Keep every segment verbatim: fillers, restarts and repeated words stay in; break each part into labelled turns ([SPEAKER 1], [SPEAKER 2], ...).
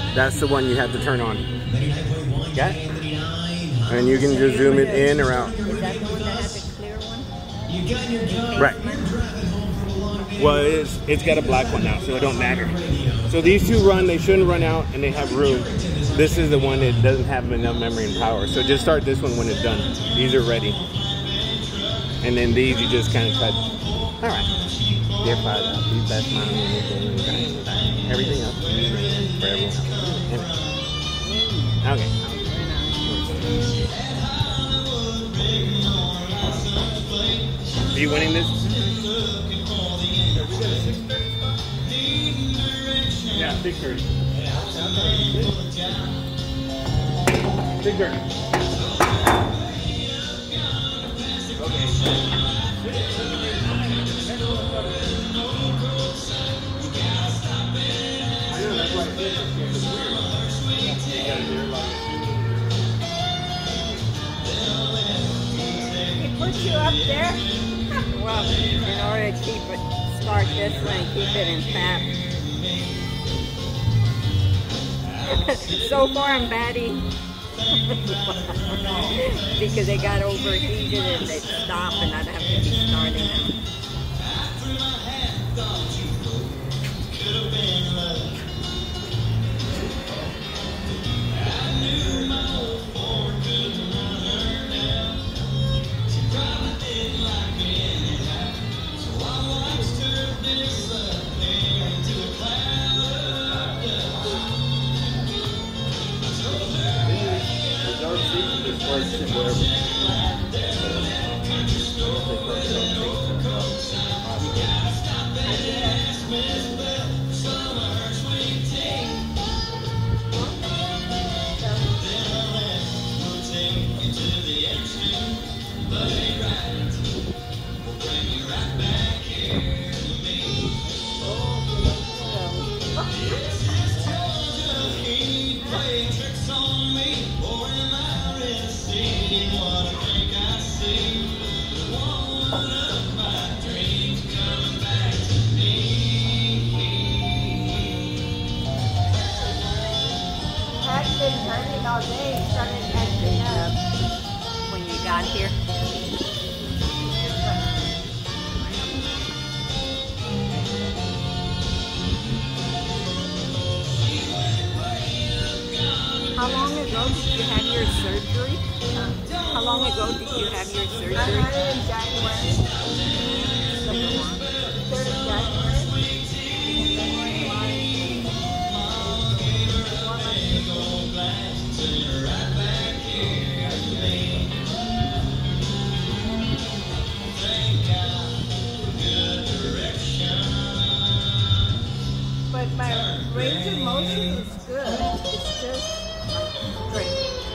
[SPEAKER 1] That's the one you have to turn on. Got it? And you can just zoom it in or out.
[SPEAKER 2] Is that the one that has a clear one?
[SPEAKER 1] Right. Well, it's it's got a black one now, so it don't matter. So these two run, they shouldn't run out, and they have room. This is the one that doesn't have enough memory and power. So just start this one when it's done. These are ready. And then these you just kind of cut. All right. Dear Father, please bless my everything else for everyone else. Okay. Are you winning this? Yeah, six thirty. six thirty. Okay. I know, that's why I said it's weird. You gotta do it like
[SPEAKER 2] It puts you up there? Well, in order to keep it, start this one and keep it in tap. So far I'm batting because they got overheated and they stop and I'd have to be starting them.
[SPEAKER 3] All day, started acting up
[SPEAKER 2] When you got here. How long ago did you have your surgery? How long ago did you have your surgery?
[SPEAKER 3] I had it in January. third of January. But my range of motion is good. It's just straight.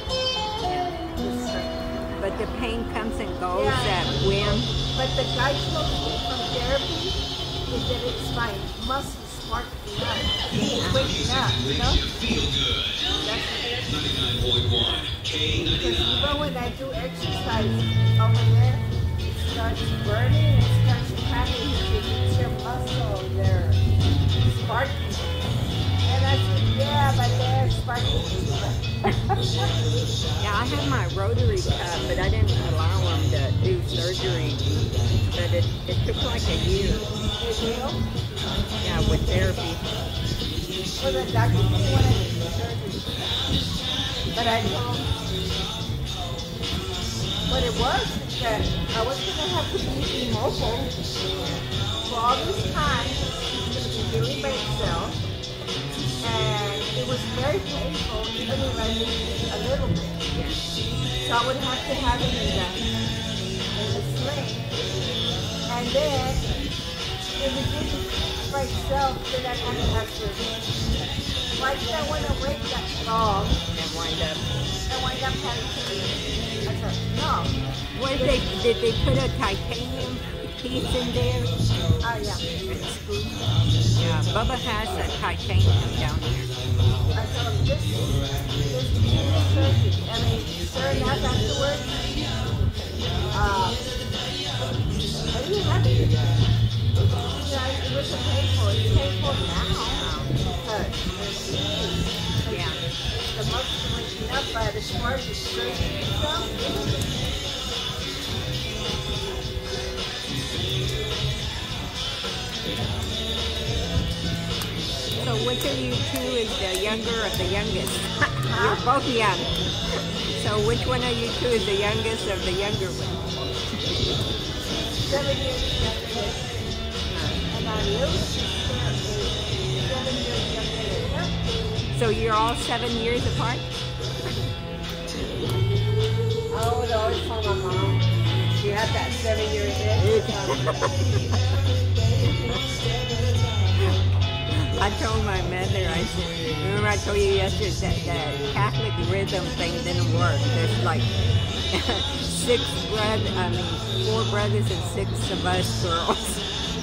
[SPEAKER 2] But the pain comes and goes
[SPEAKER 3] Yeah.
[SPEAKER 2] at whim.
[SPEAKER 3] But the guy told me from therapy is that it's my muscles sparking up. It's waking up, you know? That's
[SPEAKER 4] ninety-nine point one K
[SPEAKER 3] because even when I do exercise over there, it starts burning, it starts cracking. It's your muscle there. Sparking. And I said, yeah, but they're sparking.
[SPEAKER 2] Yeah, I had my rotary cut, but I didn't allow them to do surgery. But it, it took like a year.
[SPEAKER 3] Is real?
[SPEAKER 2] Yeah, with therapy.
[SPEAKER 3] Well, the doctor didn't want to do surgery. But I told him what it was is that I was going to have to be immobile for all this time. Doing by itself, and it was very painful, even if I did a little bit. So I would have to have it in the, in the sling, and then if it didn't by itself, then I'd have to have surgery. Why did I want to wait that long
[SPEAKER 2] And wind up.
[SPEAKER 3] and wind up having surgery? I said, no.
[SPEAKER 2] What did they, did they put a titanium piece in there?
[SPEAKER 3] Oh, yeah.
[SPEAKER 2] Yeah, Bubba has a titanium down here.
[SPEAKER 3] I told him, this, this surgery, I mean, sure enough, afterwards, uh, are you happy? Yeah, it wasn't painful. It's painful now. But up, but as far as the surgery stuff,
[SPEAKER 2] So which of you two is the younger or the youngest? You're both young. So which one of you two is the youngest of the younger one?
[SPEAKER 3] seven years younger. And our little sister is seven years younger than her.
[SPEAKER 2] So you're all seven years apart?
[SPEAKER 3] I would always tell my mom, she had that seven years in.
[SPEAKER 2] I told my mother, I said, remember I told you yesterday that the Catholic rhythm thing didn't work. There's like six brothers, I mean, four brothers and six of us girls.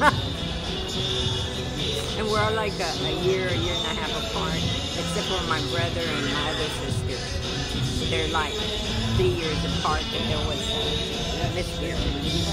[SPEAKER 2] And we're all like a, a year, a year and a half apart, except for my brother and my other sister. They're like three years apart, and there was a miscarriage.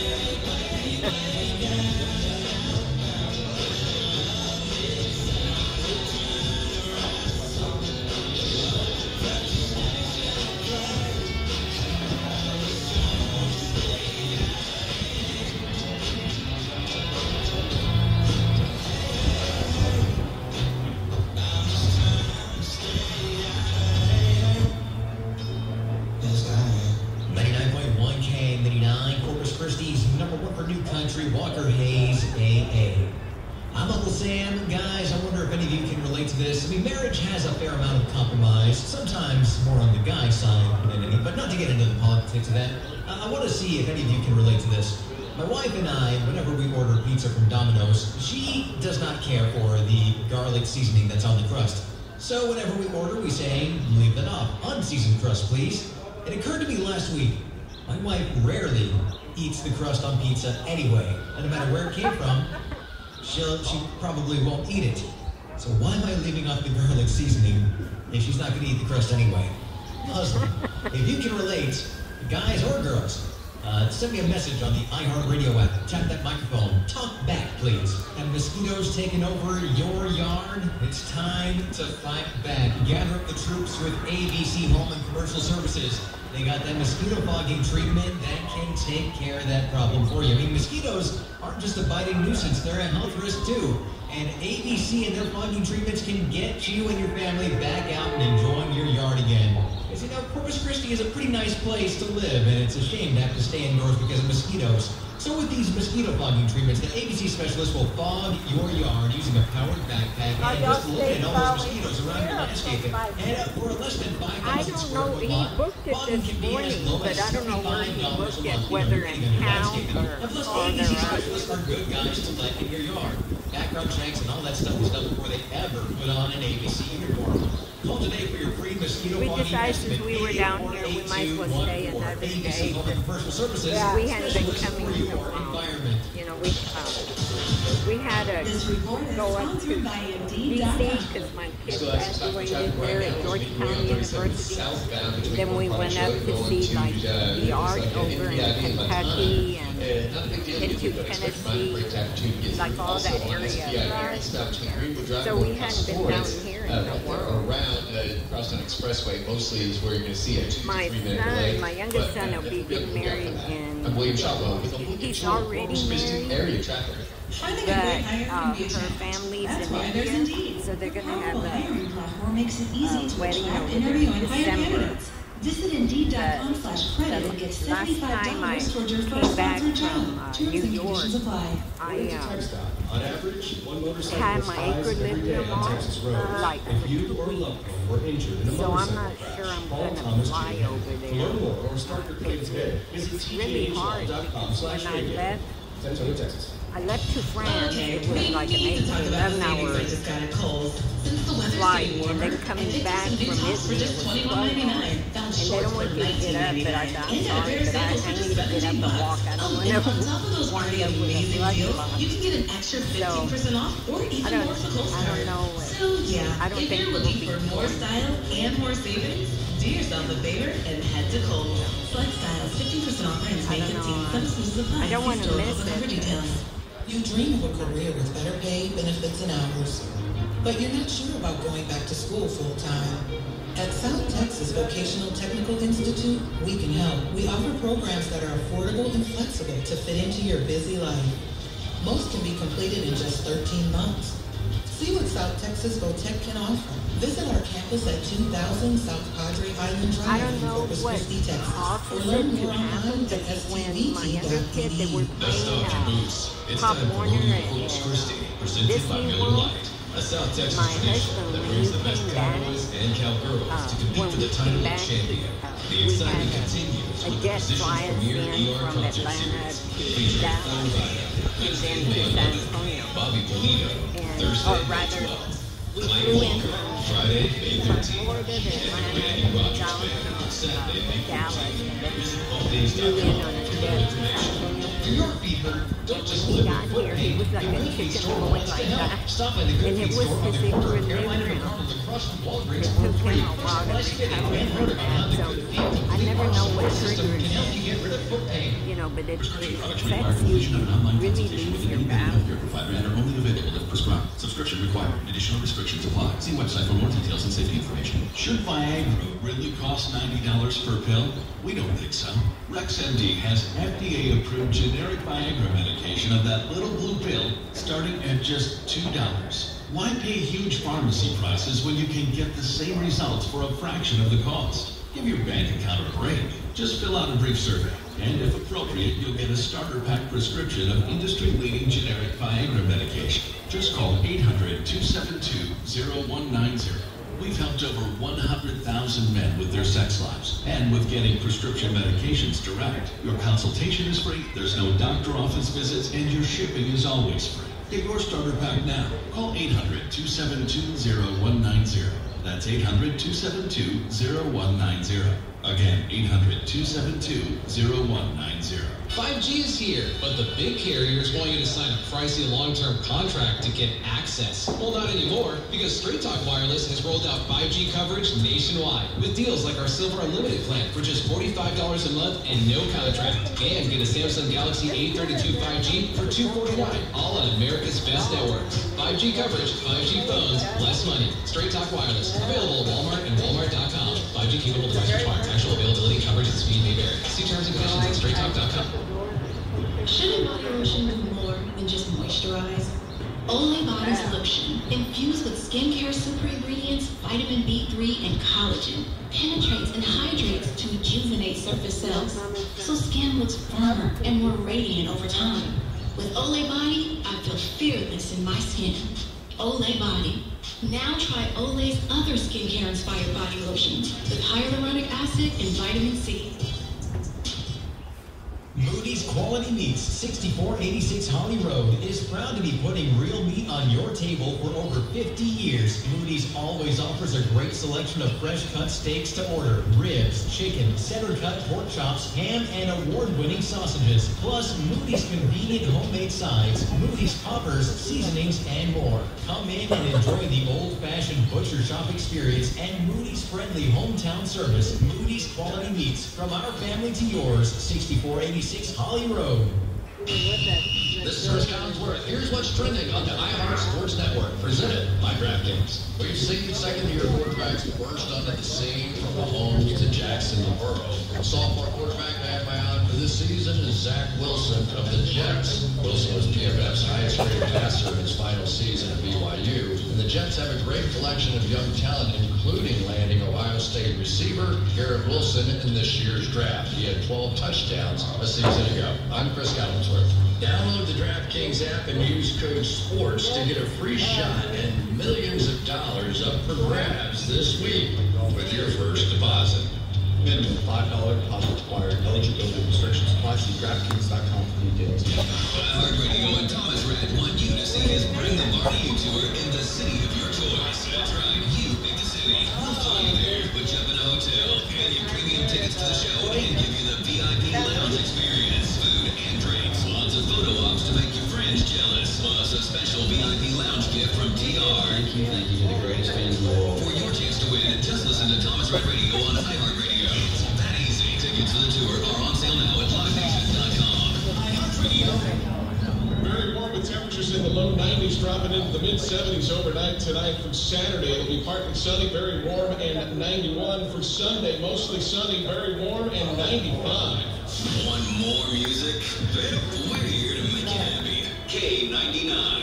[SPEAKER 5] Walker Hayes, A A. I'm Uncle Sam. Guys, I wonder if any of you can relate to this. I mean, marriage has a fair amount of compromise, sometimes more on the guy side than any, but not to get into the politics of that. Uh, I want to see if any of you can relate to this. My wife and I, whenever we order pizza from Domino's, she does not care for the garlic seasoning that's on the crust. So whenever we order, we say, leave that off. Unseasoned crust, please. It occurred to me last week, my wife rarely eats the crust on pizza anyway, and no matter where it came from, she'll, she probably won't eat it. So why am I leaving off the garlic seasoning if she's not going to eat the crust anyway? Husband, if you can relate, guys or girls, uh, send me a message on the iHeartRadio app. Tap that microphone. Talk back, please. Have mosquitoes taken over your yard? It's time to fight back. Gather up the troops with A B C Home and Commercial Services. They got that mosquito fogging treatment that can take care of that problem for you. I mean, mosquitoes aren't just a biting nuisance, they're a health risk too. And A B C and their fogging treatments can get you and your family back out and enjoying your yard again. As you know, Corpus Christi is a pretty nice place to live, and it's a shame to have to stay indoors because of mosquitoes. So with these mosquito fogging treatments, the A B C specialist will fog your yard using a powered backpack and just eliminate all those mosquitoes around your landscaping. And uh, for less than five thousand square foot lot,
[SPEAKER 2] he booked it this morning, but I don't know where he booked it, whether in town or
[SPEAKER 5] plus,
[SPEAKER 2] on
[SPEAKER 5] A B C
[SPEAKER 2] their own.
[SPEAKER 5] specialists are good guys to let in your yard. Background checks and all that stuff was done before they ever put on an A B C uniform. Call today for your free mosquito
[SPEAKER 2] We
[SPEAKER 5] fogging
[SPEAKER 2] decided
[SPEAKER 5] estimate.
[SPEAKER 2] since we were down here, we might as well stay another day.
[SPEAKER 5] Yeah.
[SPEAKER 2] We hadn't been coming
[SPEAKER 5] your
[SPEAKER 2] from,
[SPEAKER 5] environment.
[SPEAKER 2] you know, we, um, we had to go up to D C because my kids graduated there at Georgetown University. And then we went up to see like the art over in Kentucky and into Tennessee, like all that area. So we hadn't been down here in a while.
[SPEAKER 6] Around the Crosstown Expressway mostly is where you're going to see a two
[SPEAKER 2] My
[SPEAKER 6] to three minute
[SPEAKER 2] son,
[SPEAKER 6] delay.
[SPEAKER 2] my youngest
[SPEAKER 6] but,
[SPEAKER 2] son
[SPEAKER 6] uh,
[SPEAKER 2] will be getting married in,
[SPEAKER 6] I'm William Chapel with a
[SPEAKER 2] he's already married,
[SPEAKER 6] area traffic.
[SPEAKER 2] but uh, her family's in India, so they're going to have a,
[SPEAKER 7] makes it easy
[SPEAKER 2] a
[SPEAKER 7] to
[SPEAKER 2] wedding
[SPEAKER 7] attract,
[SPEAKER 2] over
[SPEAKER 7] interview,
[SPEAKER 2] there in
[SPEAKER 7] and hire
[SPEAKER 2] December.
[SPEAKER 7] candidates. Visit Indeed.com slash credit and get
[SPEAKER 2] Last
[SPEAKER 7] seventy-five
[SPEAKER 2] time I
[SPEAKER 7] dollars towards your
[SPEAKER 2] came
[SPEAKER 7] first
[SPEAKER 2] back
[SPEAKER 7] sponsored job.
[SPEAKER 2] from uh,
[SPEAKER 7] Terms
[SPEAKER 2] New
[SPEAKER 7] and
[SPEAKER 2] York,
[SPEAKER 7] conditions apply.
[SPEAKER 2] I uh,
[SPEAKER 8] On average, one motorcycle
[SPEAKER 2] had my
[SPEAKER 8] dies
[SPEAKER 2] acre
[SPEAKER 8] every day
[SPEAKER 2] lithium
[SPEAKER 8] on
[SPEAKER 2] on,
[SPEAKER 8] Texas roads.
[SPEAKER 2] like
[SPEAKER 8] If
[SPEAKER 2] for
[SPEAKER 8] you
[SPEAKER 2] two
[SPEAKER 8] or a
[SPEAKER 2] weeks.
[SPEAKER 8] loved one were injured in a
[SPEAKER 2] So I'm
[SPEAKER 8] motorcycle
[SPEAKER 2] not
[SPEAKER 8] crash,
[SPEAKER 2] sure I'm
[SPEAKER 8] call
[SPEAKER 2] gonna
[SPEAKER 8] Thomas
[SPEAKER 2] fly
[SPEAKER 8] Junior
[SPEAKER 2] over
[SPEAKER 8] To
[SPEAKER 2] there.
[SPEAKER 8] learn more or start your claim today, visit
[SPEAKER 2] It's really hard
[SPEAKER 8] tghl.com slash
[SPEAKER 2] when I
[SPEAKER 8] radio.
[SPEAKER 2] left.
[SPEAKER 8] San Antonio, Texas.
[SPEAKER 2] I left to France.
[SPEAKER 7] Okay,
[SPEAKER 2] It was
[SPEAKER 7] we
[SPEAKER 2] like an
[SPEAKER 7] need
[SPEAKER 2] eight,
[SPEAKER 7] to talk about
[SPEAKER 2] eleven
[SPEAKER 7] the baby
[SPEAKER 2] hour
[SPEAKER 7] that just got a cold. Since the weather's
[SPEAKER 2] flight,
[SPEAKER 7] getting
[SPEAKER 2] and
[SPEAKER 7] warmer,
[SPEAKER 2] then coming
[SPEAKER 7] they
[SPEAKER 2] back
[SPEAKER 7] took some new
[SPEAKER 2] from
[SPEAKER 7] tops for
[SPEAKER 2] Italy, it
[SPEAKER 7] just
[SPEAKER 2] was
[SPEAKER 7] twenty-one
[SPEAKER 2] twelve
[SPEAKER 7] ninety-nine.
[SPEAKER 2] hours.
[SPEAKER 7] Found
[SPEAKER 2] And they
[SPEAKER 7] shorts
[SPEAKER 2] don't want
[SPEAKER 7] for
[SPEAKER 2] you to get up, but I said, I'm
[SPEAKER 7] nineteen
[SPEAKER 2] sorry,
[SPEAKER 7] ninety-nine.
[SPEAKER 2] but I, I need to get up and walk. I don't
[SPEAKER 7] Oh,
[SPEAKER 2] want
[SPEAKER 7] and
[SPEAKER 2] to
[SPEAKER 7] on top of those
[SPEAKER 2] wind
[SPEAKER 7] already
[SPEAKER 2] up with a
[SPEAKER 7] amazing
[SPEAKER 2] blood
[SPEAKER 7] deals,
[SPEAKER 2] clot.
[SPEAKER 7] you can get an extra fifteen percent off or
[SPEAKER 2] I
[SPEAKER 7] even
[SPEAKER 2] don't,
[SPEAKER 7] more for Coast
[SPEAKER 2] I don't
[SPEAKER 7] Guard.
[SPEAKER 2] know.
[SPEAKER 7] So yeah,
[SPEAKER 2] I don't
[SPEAKER 7] if
[SPEAKER 2] think
[SPEAKER 7] you're
[SPEAKER 2] it'll
[SPEAKER 7] looking
[SPEAKER 2] be
[SPEAKER 7] for more style and more savings, do yourself a favor and head to Kohl's. Select styles, fifteen percent off ends
[SPEAKER 2] I
[SPEAKER 7] May
[SPEAKER 2] don't know.
[SPEAKER 7] fifteenth. Some exclusive supplies.
[SPEAKER 2] I don't want to
[SPEAKER 7] See store
[SPEAKER 2] miss
[SPEAKER 7] for cover
[SPEAKER 2] it.
[SPEAKER 7] details.
[SPEAKER 9] You dream of a career with better pay, benefits, and hours, but you're not sure about going back to school full-time. At South Texas Vocational Technical Institute, we can help. We offer programs that are affordable and flexible to fit into your busy life. Most can be completed in just thirteen months. See what South Texas VoTech can offer. Visit our campus at two thousand South Padre Island Drive
[SPEAKER 2] I don't
[SPEAKER 9] in
[SPEAKER 2] know
[SPEAKER 9] Corpus
[SPEAKER 2] what
[SPEAKER 9] Christi, Texas.
[SPEAKER 2] also
[SPEAKER 9] Or
[SPEAKER 2] said
[SPEAKER 9] learn
[SPEAKER 2] to
[SPEAKER 9] more
[SPEAKER 2] happen,
[SPEAKER 9] online
[SPEAKER 2] but
[SPEAKER 9] at S T
[SPEAKER 2] when
[SPEAKER 9] V
[SPEAKER 2] my
[SPEAKER 9] T
[SPEAKER 2] younger
[SPEAKER 9] dot
[SPEAKER 2] kid, they
[SPEAKER 9] T
[SPEAKER 2] were
[SPEAKER 9] V.
[SPEAKER 2] playing uh,
[SPEAKER 6] It's
[SPEAKER 2] Pop
[SPEAKER 6] time for
[SPEAKER 2] Warner
[SPEAKER 6] Movie
[SPEAKER 2] and
[SPEAKER 6] Corpus
[SPEAKER 2] uh,
[SPEAKER 6] Christi, presented by
[SPEAKER 2] Disney
[SPEAKER 6] Miller
[SPEAKER 2] World.
[SPEAKER 6] Lite. A South Texas
[SPEAKER 2] My
[SPEAKER 6] tradition
[SPEAKER 2] husband,
[SPEAKER 6] that
[SPEAKER 2] when
[SPEAKER 6] brings
[SPEAKER 2] he
[SPEAKER 6] the best
[SPEAKER 2] came back,
[SPEAKER 6] cowboys and cowgirls
[SPEAKER 2] uh,
[SPEAKER 6] to compete
[SPEAKER 2] when
[SPEAKER 6] for
[SPEAKER 2] we
[SPEAKER 6] the title
[SPEAKER 2] came
[SPEAKER 6] of
[SPEAKER 2] back,
[SPEAKER 6] champion.
[SPEAKER 2] uh,
[SPEAKER 6] The
[SPEAKER 2] we
[SPEAKER 6] excitement
[SPEAKER 2] had a,
[SPEAKER 6] continues
[SPEAKER 2] a
[SPEAKER 6] with the
[SPEAKER 2] jet
[SPEAKER 6] Position
[SPEAKER 2] fly us
[SPEAKER 6] Premier
[SPEAKER 2] in
[SPEAKER 6] E R
[SPEAKER 2] from
[SPEAKER 6] concert
[SPEAKER 2] Atlanta
[SPEAKER 6] series
[SPEAKER 2] to
[SPEAKER 6] featuring
[SPEAKER 2] Dallas
[SPEAKER 6] Florida,
[SPEAKER 2] and then to San Antonio.
[SPEAKER 6] Bobby Bonito,
[SPEAKER 2] And,
[SPEAKER 6] Thursday,
[SPEAKER 2] or
[SPEAKER 6] May
[SPEAKER 2] rather,
[SPEAKER 6] twelfth.
[SPEAKER 2] we
[SPEAKER 6] Clay
[SPEAKER 2] flew in
[SPEAKER 6] Walker,
[SPEAKER 2] from,
[SPEAKER 6] Friday, May
[SPEAKER 2] from
[SPEAKER 6] thirteenth.
[SPEAKER 2] Florida to Atlanta,
[SPEAKER 6] Randy
[SPEAKER 2] down
[SPEAKER 6] Rogers
[SPEAKER 2] to
[SPEAKER 6] Band on Saturday, May
[SPEAKER 2] uh, Dallas,
[SPEAKER 6] fourteenth.
[SPEAKER 2] and then
[SPEAKER 6] Visit
[SPEAKER 2] we
[SPEAKER 6] all days dot
[SPEAKER 2] flew in
[SPEAKER 6] com
[SPEAKER 2] on a
[SPEAKER 6] for
[SPEAKER 2] jet
[SPEAKER 6] more
[SPEAKER 2] to San
[SPEAKER 6] information.
[SPEAKER 2] Antonio.
[SPEAKER 6] Do your feet hurt? Don't just
[SPEAKER 2] When he
[SPEAKER 6] live
[SPEAKER 2] got
[SPEAKER 6] with foot
[SPEAKER 2] here,
[SPEAKER 6] pain.
[SPEAKER 2] he was like
[SPEAKER 6] The
[SPEAKER 2] a
[SPEAKER 6] Good Feet
[SPEAKER 2] chicken
[SPEAKER 6] store
[SPEAKER 2] going
[SPEAKER 6] wants to
[SPEAKER 2] like
[SPEAKER 6] help.
[SPEAKER 2] that.
[SPEAKER 6] Stop by the Good
[SPEAKER 2] And
[SPEAKER 6] Feet
[SPEAKER 2] it was
[SPEAKER 6] store on
[SPEAKER 2] as
[SPEAKER 6] the
[SPEAKER 2] if we
[SPEAKER 6] corner
[SPEAKER 2] were
[SPEAKER 6] of Carolina
[SPEAKER 2] living
[SPEAKER 6] McDonald across from Walgreens
[SPEAKER 2] It
[SPEAKER 6] for
[SPEAKER 2] took
[SPEAKER 6] free.
[SPEAKER 2] him a while to
[SPEAKER 6] Personalized fitting
[SPEAKER 2] recover
[SPEAKER 6] and
[SPEAKER 2] from
[SPEAKER 6] vertical
[SPEAKER 2] that,
[SPEAKER 6] on the
[SPEAKER 2] so
[SPEAKER 6] Good Feet.
[SPEAKER 2] I never know what
[SPEAKER 6] System
[SPEAKER 2] triggers
[SPEAKER 6] can help
[SPEAKER 2] it.
[SPEAKER 6] you get rid of foot pain.
[SPEAKER 2] You know, but it, it
[SPEAKER 10] Products require
[SPEAKER 2] affects
[SPEAKER 10] completion
[SPEAKER 2] you,
[SPEAKER 10] of an online
[SPEAKER 2] really
[SPEAKER 10] consultation
[SPEAKER 2] leaves
[SPEAKER 10] with an
[SPEAKER 2] your
[SPEAKER 10] independent
[SPEAKER 2] back.
[SPEAKER 10] healthcare provider and are only available if prescribed. Subscription required. Additional restrictions apply. See website for more details and safety information. Should Viagra really cost ninety dollars per pill? We don't think so. RexMD has F D A-approved generic Viagra medication of that little blue pill starting at just two dollars. Why pay huge pharmacy prices when you can get the same results for a fraction of the cost? Give your bank account a break. Just fill out a brief survey. And if appropriate, you'll get a starter pack prescription of industry-leading generic Viagra medication. Just call eight hundred, two seven two, zero one nine zero. We've helped over one hundred thousand men with their sex lives and with getting prescription medications direct. Your consultation is free, there's no doctor office visits, and your shipping is always free. Get your starter pack now. Call eight hundred, two seven two, zero one nine zero. That's eight hundred, two seven two, zero one nine zero. Again, eight hundred, two seven two, zero one nine zero.
[SPEAKER 11] five G is here, but the big carriers want you to sign a pricey long-term contract to get access. Well, not anymore, because Straight Talk Wireless has rolled out five G coverage nationwide with deals like our Silver Unlimited plan for just forty-five dollars a month and no contract. And get a Samsung Galaxy A thirty-two five G for two forty-nine, all on America's best networks. five G coverage, five G phones, less money. Straight Talk Wireless, available at Walmart and Walmart dot com. five G capable device required. Actual availability, coverage, and speed may vary. See terms and conditions at straight talk dot com.
[SPEAKER 7] Shouldn't body lotion do more than just moisturize? Olay Body's lotion, infused with skincare super ingredients, vitamin B three, and collagen, penetrates and hydrates to rejuvenate surface cells, so skin looks firmer and more radiant over time. With Olay Body, I feel fearless in my skin. Olay Body. Now try Olay's other skincare-inspired body lotions with hyaluronic acid and vitamin C.
[SPEAKER 5] Moody's Quality Meats, sixty-four eighty-six Holly Road, is proud to be putting real meat on your table for over fifty years. Moody's always offers a great selection of fresh cut steaks to order, ribs, chicken, center cut pork chops, ham, and award-winning sausages. Plus, Moody's convenient homemade sides, Moody's poppers, seasonings, and more. Come in and enjoy the old-fashioned butcher shop experience and Moody's friendly hometown service. Moody's Quality Meats, from our family to yours, sixty-four eighty-six Holly Road.
[SPEAKER 6] This is Chris Collinsworth. Here's what's trending on the iHeart Sports Network, presented by DraftKings. We've seen second-year quarterbacks burst onto the scene, from Mahomes to Jackson to Burrow. Sophomore quarterback back by Allen for this season is Zach Wilson of the Jets. Wilson was P F F's highest-rated passer in his final season at B Y U. And the Jets have a great collection of young talent, including landing Ohio State receiver Garrett Wilson in this year's draft. He had twelve touchdowns a season ago. I'm Chris Collinsworth. Download the DraftKings app and use code SPORTS to get a free shot and millions of dollars up for grabs this week with your first deposit.
[SPEAKER 8] Minimum five dollars deposit required. Eligibility restrictions apply. See DraftKings dot com for details.
[SPEAKER 4] iHeartRadio and Thomas Red want you to see his Bring the Barney tour in the city of your choice. That's right, you pick the city. We'll fly you there, put you up in a hotel, and you premium tickets to the show, and give you the V I P lounge experience. Food and drinks, lots of photo ops to make your friends jealous, plus a special V I P lounge gift from T R.
[SPEAKER 12] Thank you, thank you. You're the greatest fans in the world.
[SPEAKER 4] For your chance to win, just listen to Thomas Red Radio on iHeartRadio. It's that easy. Tickets for the tour are on sale now at live nation dot com. iHeartRadio.
[SPEAKER 13] Very warm
[SPEAKER 6] with temperatures in the low nineties, dropping into the mid seventies overnight tonight. From Saturday, it'll be partly sunny, very warm, and ninety-one. For Sunday, mostly sunny, very warm, and ninety-five.
[SPEAKER 4] Want more music? Then we're here to make you happy. K ninety-nine.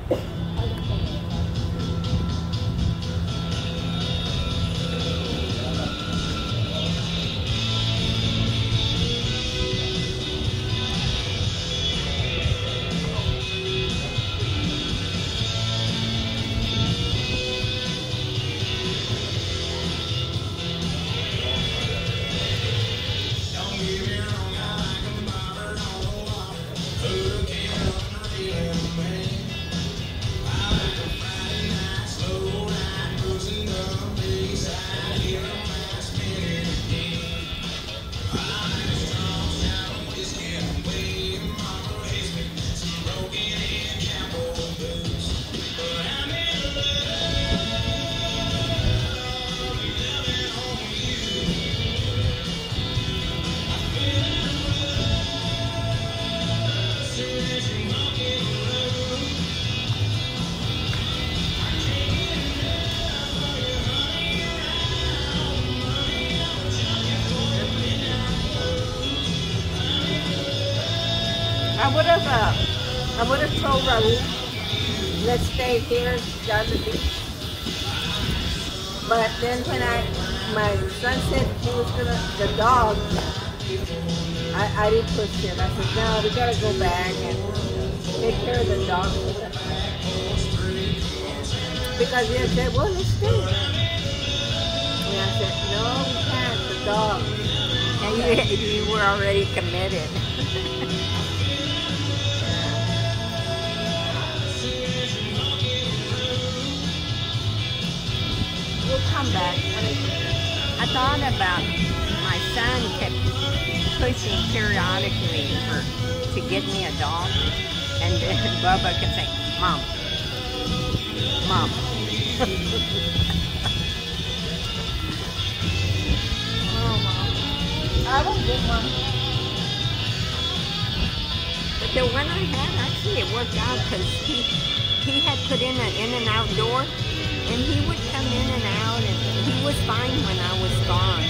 [SPEAKER 3] I would have, uh, I would have told Raul, let's stay here down the beach. But then when I, my son said he was gonna, the dog, I, I didn't push him. I said, no, we gotta go back and take care of the dog. Because he said, well, let's stay. And I said, no, we can't, the dog.
[SPEAKER 2] And you, you were already committed. We'll come back. I thought about my son kept pushing periodically for to get me a dog, and then Bubba could say, "Mom, Mom."
[SPEAKER 3] Oh, Mom. I will get one.
[SPEAKER 2] But the one I had, actually, it worked out because he he had put in an in and out door. And he would come in and out, and he was fine when I was gone.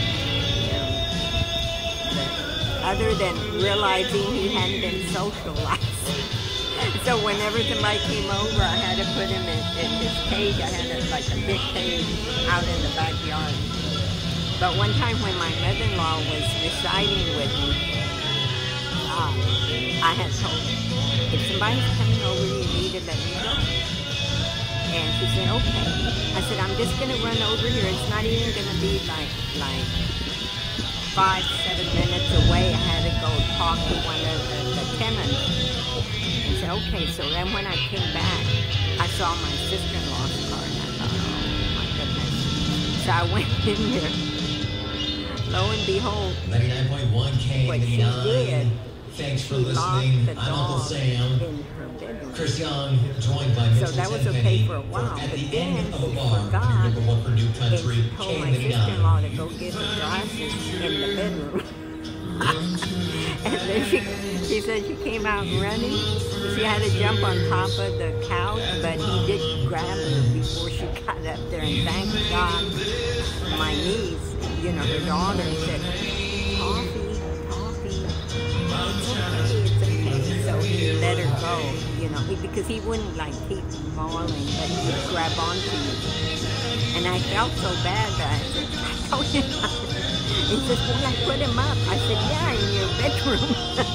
[SPEAKER 2] But other than realizing he hadn't been socialized. So whenever somebody came over, I had to put him in, in his cage. I had a, like a big cage out in the backyard. But one time when my mother-in-law was residing with me, uh, I had told her, if somebody's coming over, you need to let me know. And she said, okay. I said, I'm just going to run over here. It's not even going to be like like five, seven minutes away. I had to go talk to one of the, the tenants. And said, okay. So then when I came back, I saw my sister-in-law's car. And I thought, oh, my goodness. So I went in there. Lo and behold,
[SPEAKER 5] ninety-nine point one K
[SPEAKER 2] what she
[SPEAKER 5] ninety-nine.
[SPEAKER 2] did,
[SPEAKER 5] Thanks for
[SPEAKER 2] she
[SPEAKER 5] listening.
[SPEAKER 2] locked the
[SPEAKER 5] I'm Uncle
[SPEAKER 2] dog
[SPEAKER 5] Sam.
[SPEAKER 2] in her bedroom.
[SPEAKER 5] Chris Young, joined by
[SPEAKER 2] So
[SPEAKER 5] Mitchell
[SPEAKER 2] that was
[SPEAKER 5] Tenpenny
[SPEAKER 2] okay for a while,
[SPEAKER 5] at
[SPEAKER 2] but
[SPEAKER 5] the
[SPEAKER 2] then
[SPEAKER 5] end of a
[SPEAKER 2] she
[SPEAKER 5] bar.
[SPEAKER 2] forgot
[SPEAKER 5] Number one for New
[SPEAKER 2] and
[SPEAKER 5] Country,
[SPEAKER 2] she told
[SPEAKER 5] K
[SPEAKER 2] my
[SPEAKER 5] ninety-nine.
[SPEAKER 2] sister-in-law to go get her glasses in the bedroom. And then she, she said she came out running. She had to jump on top of the couch, but he did grab her before she got up there. And thank God, my niece, you know, her daughter said, "Coffee, coffee, it's okay, it's okay." So he let her go, you know, he, because he wouldn't like keep falling, but he would grab onto you. And I felt so bad that I said, I told him. He said, well, I put him up. I said, yeah, in your bedroom.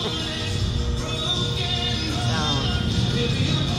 [SPEAKER 2] So.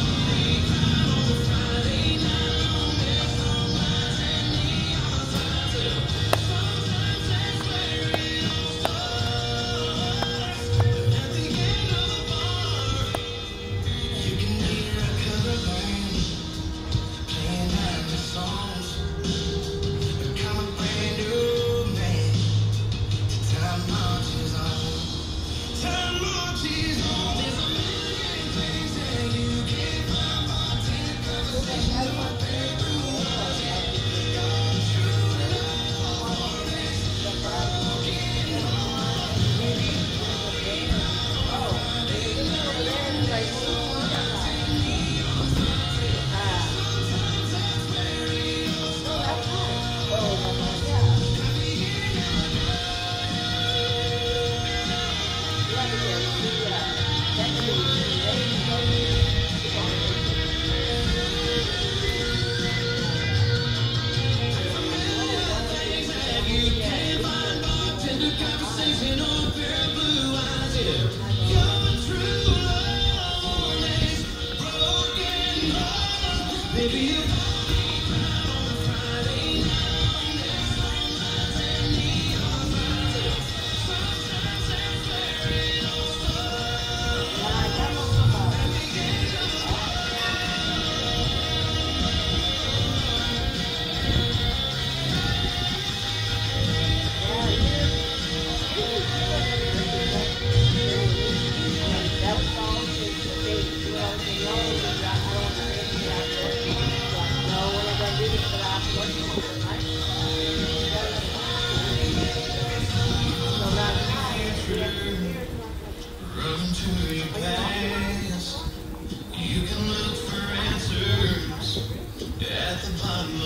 [SPEAKER 13] Time marches on. There's a million things that you can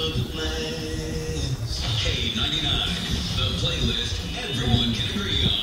[SPEAKER 4] K ninety-nine, the playlist everyone can agree on.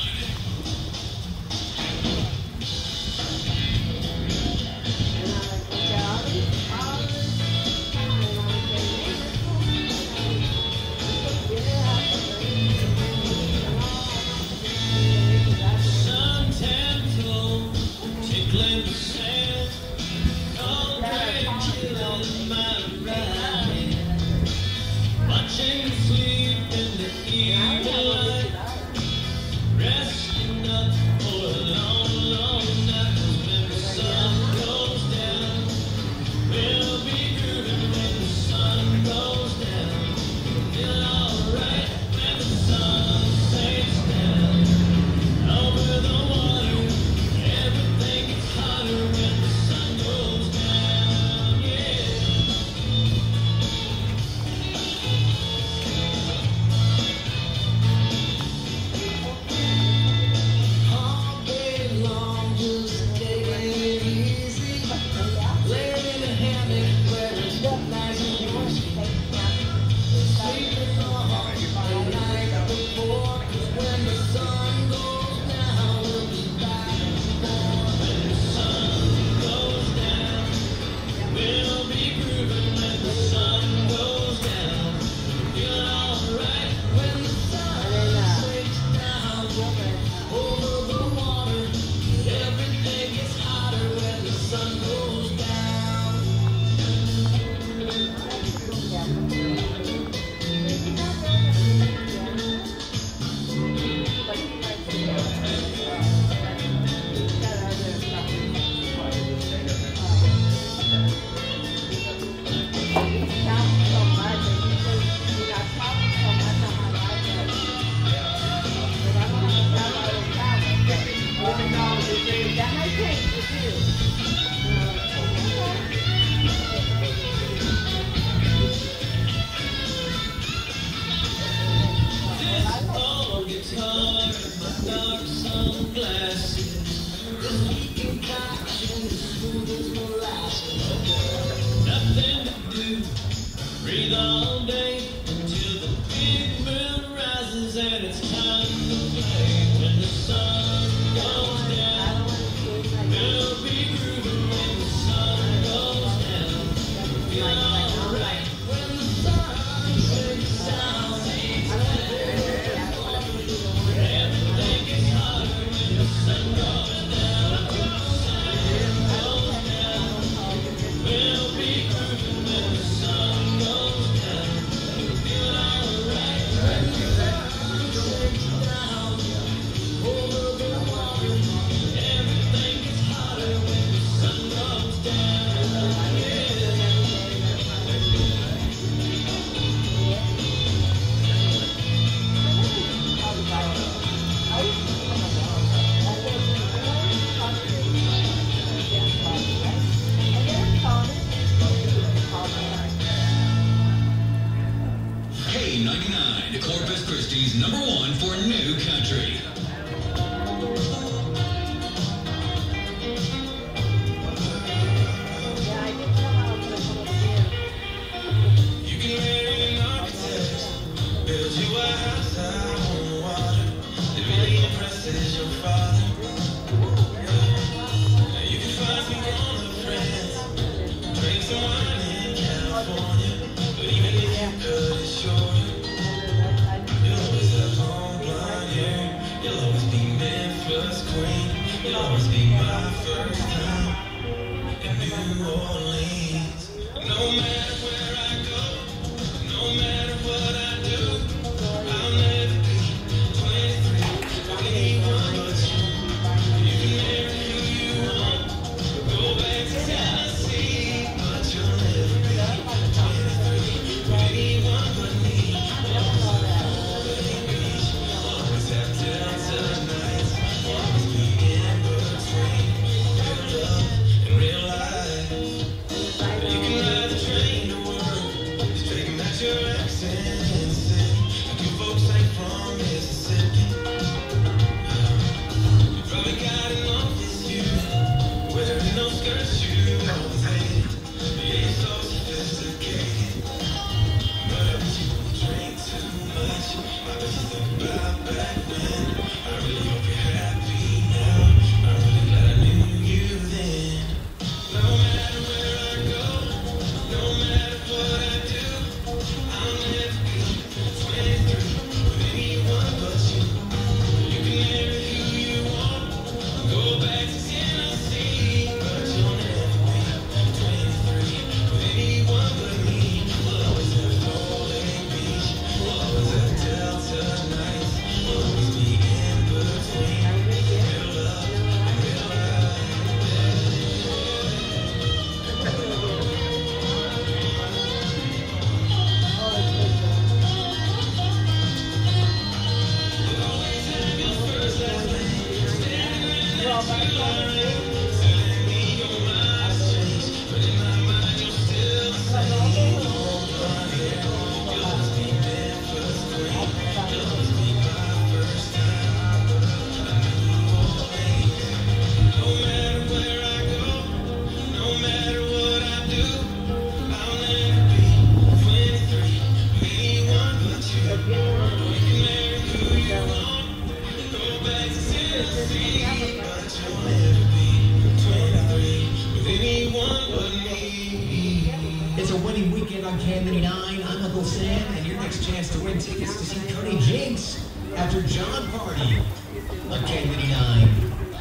[SPEAKER 5] It's a winning weekend on K ninety-nine. I'm Uncle Sam, and your next chance to win tickets to see Cody Jinks after John Party on K ninety-nine.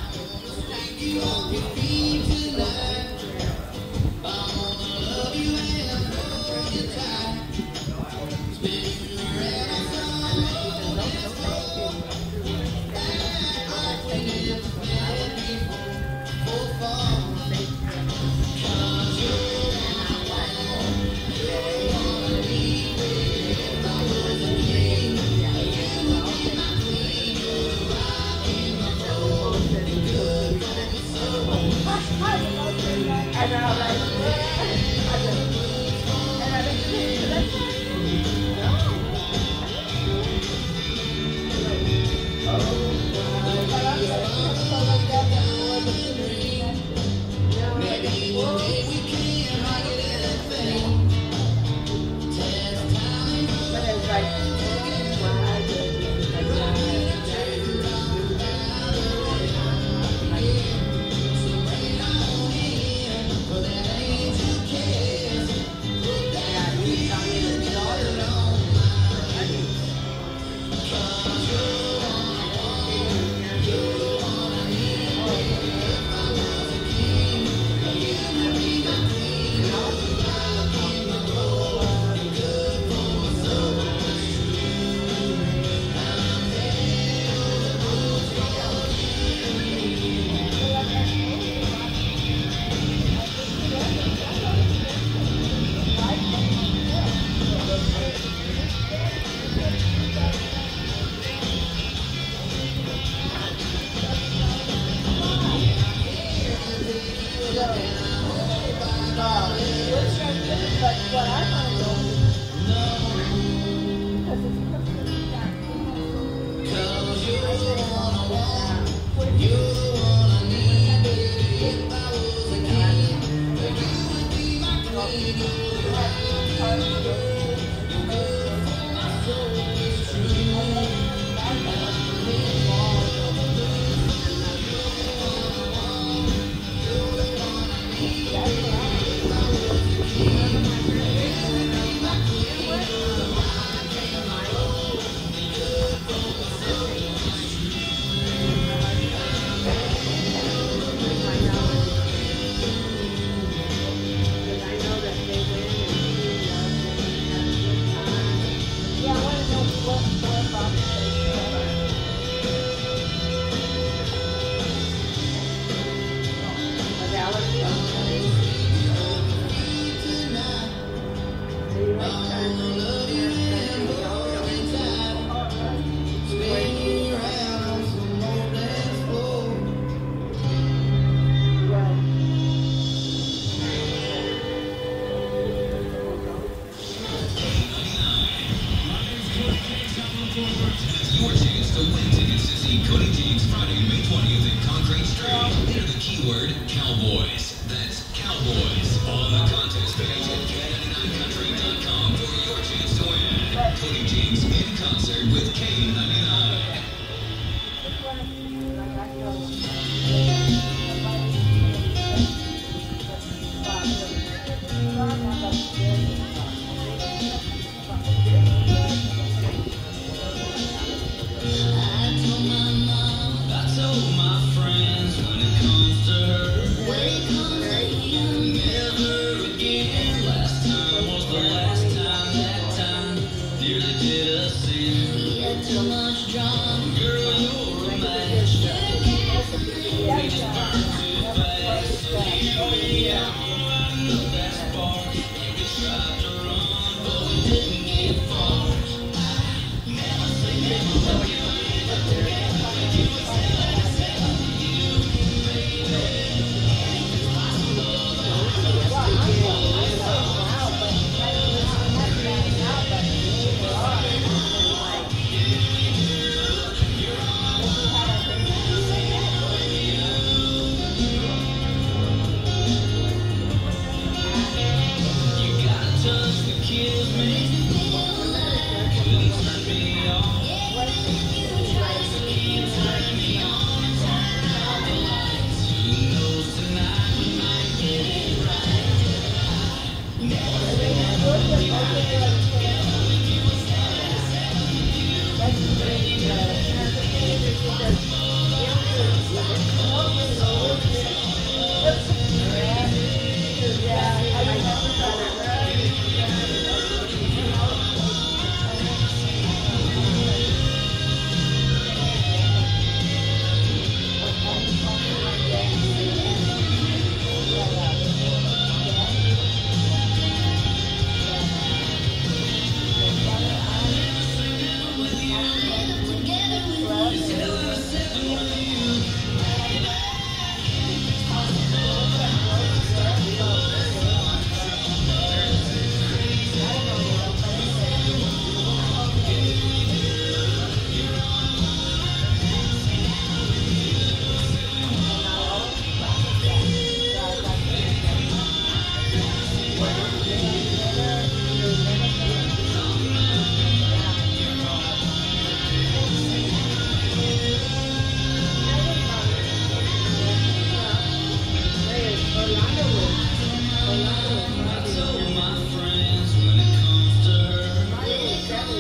[SPEAKER 4] Your chance to win tickets to see Cody Jinks Friday, May twentieth at Concrete Street. Enter the keyword Cowboys. That's Cowboys on the contest page at K ninety-nine country dot com for your chance to win. Cody Jinks in concert with K ninety-nine.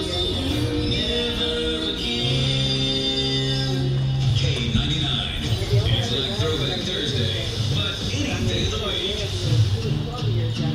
[SPEAKER 4] K ninety-nine. It's like Throwback Thursday, but any day of the week.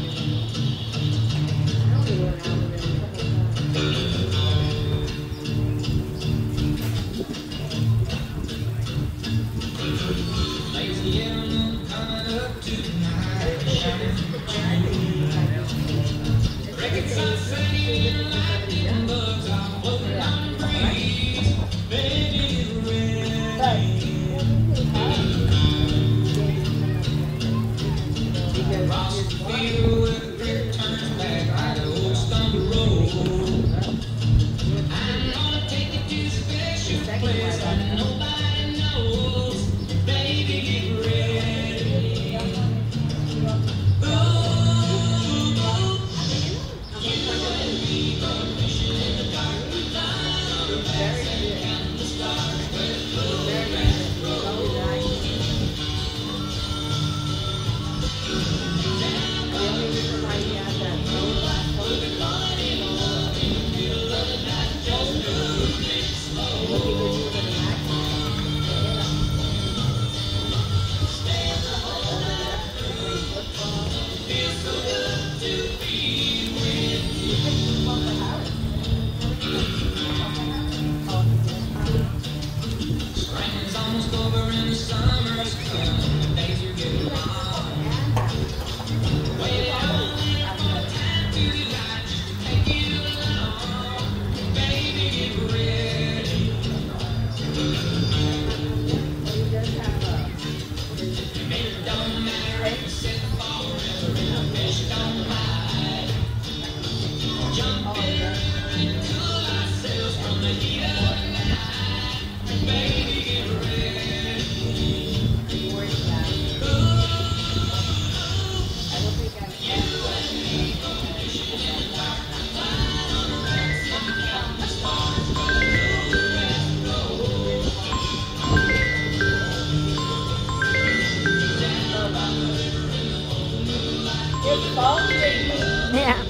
[SPEAKER 2] Yeah.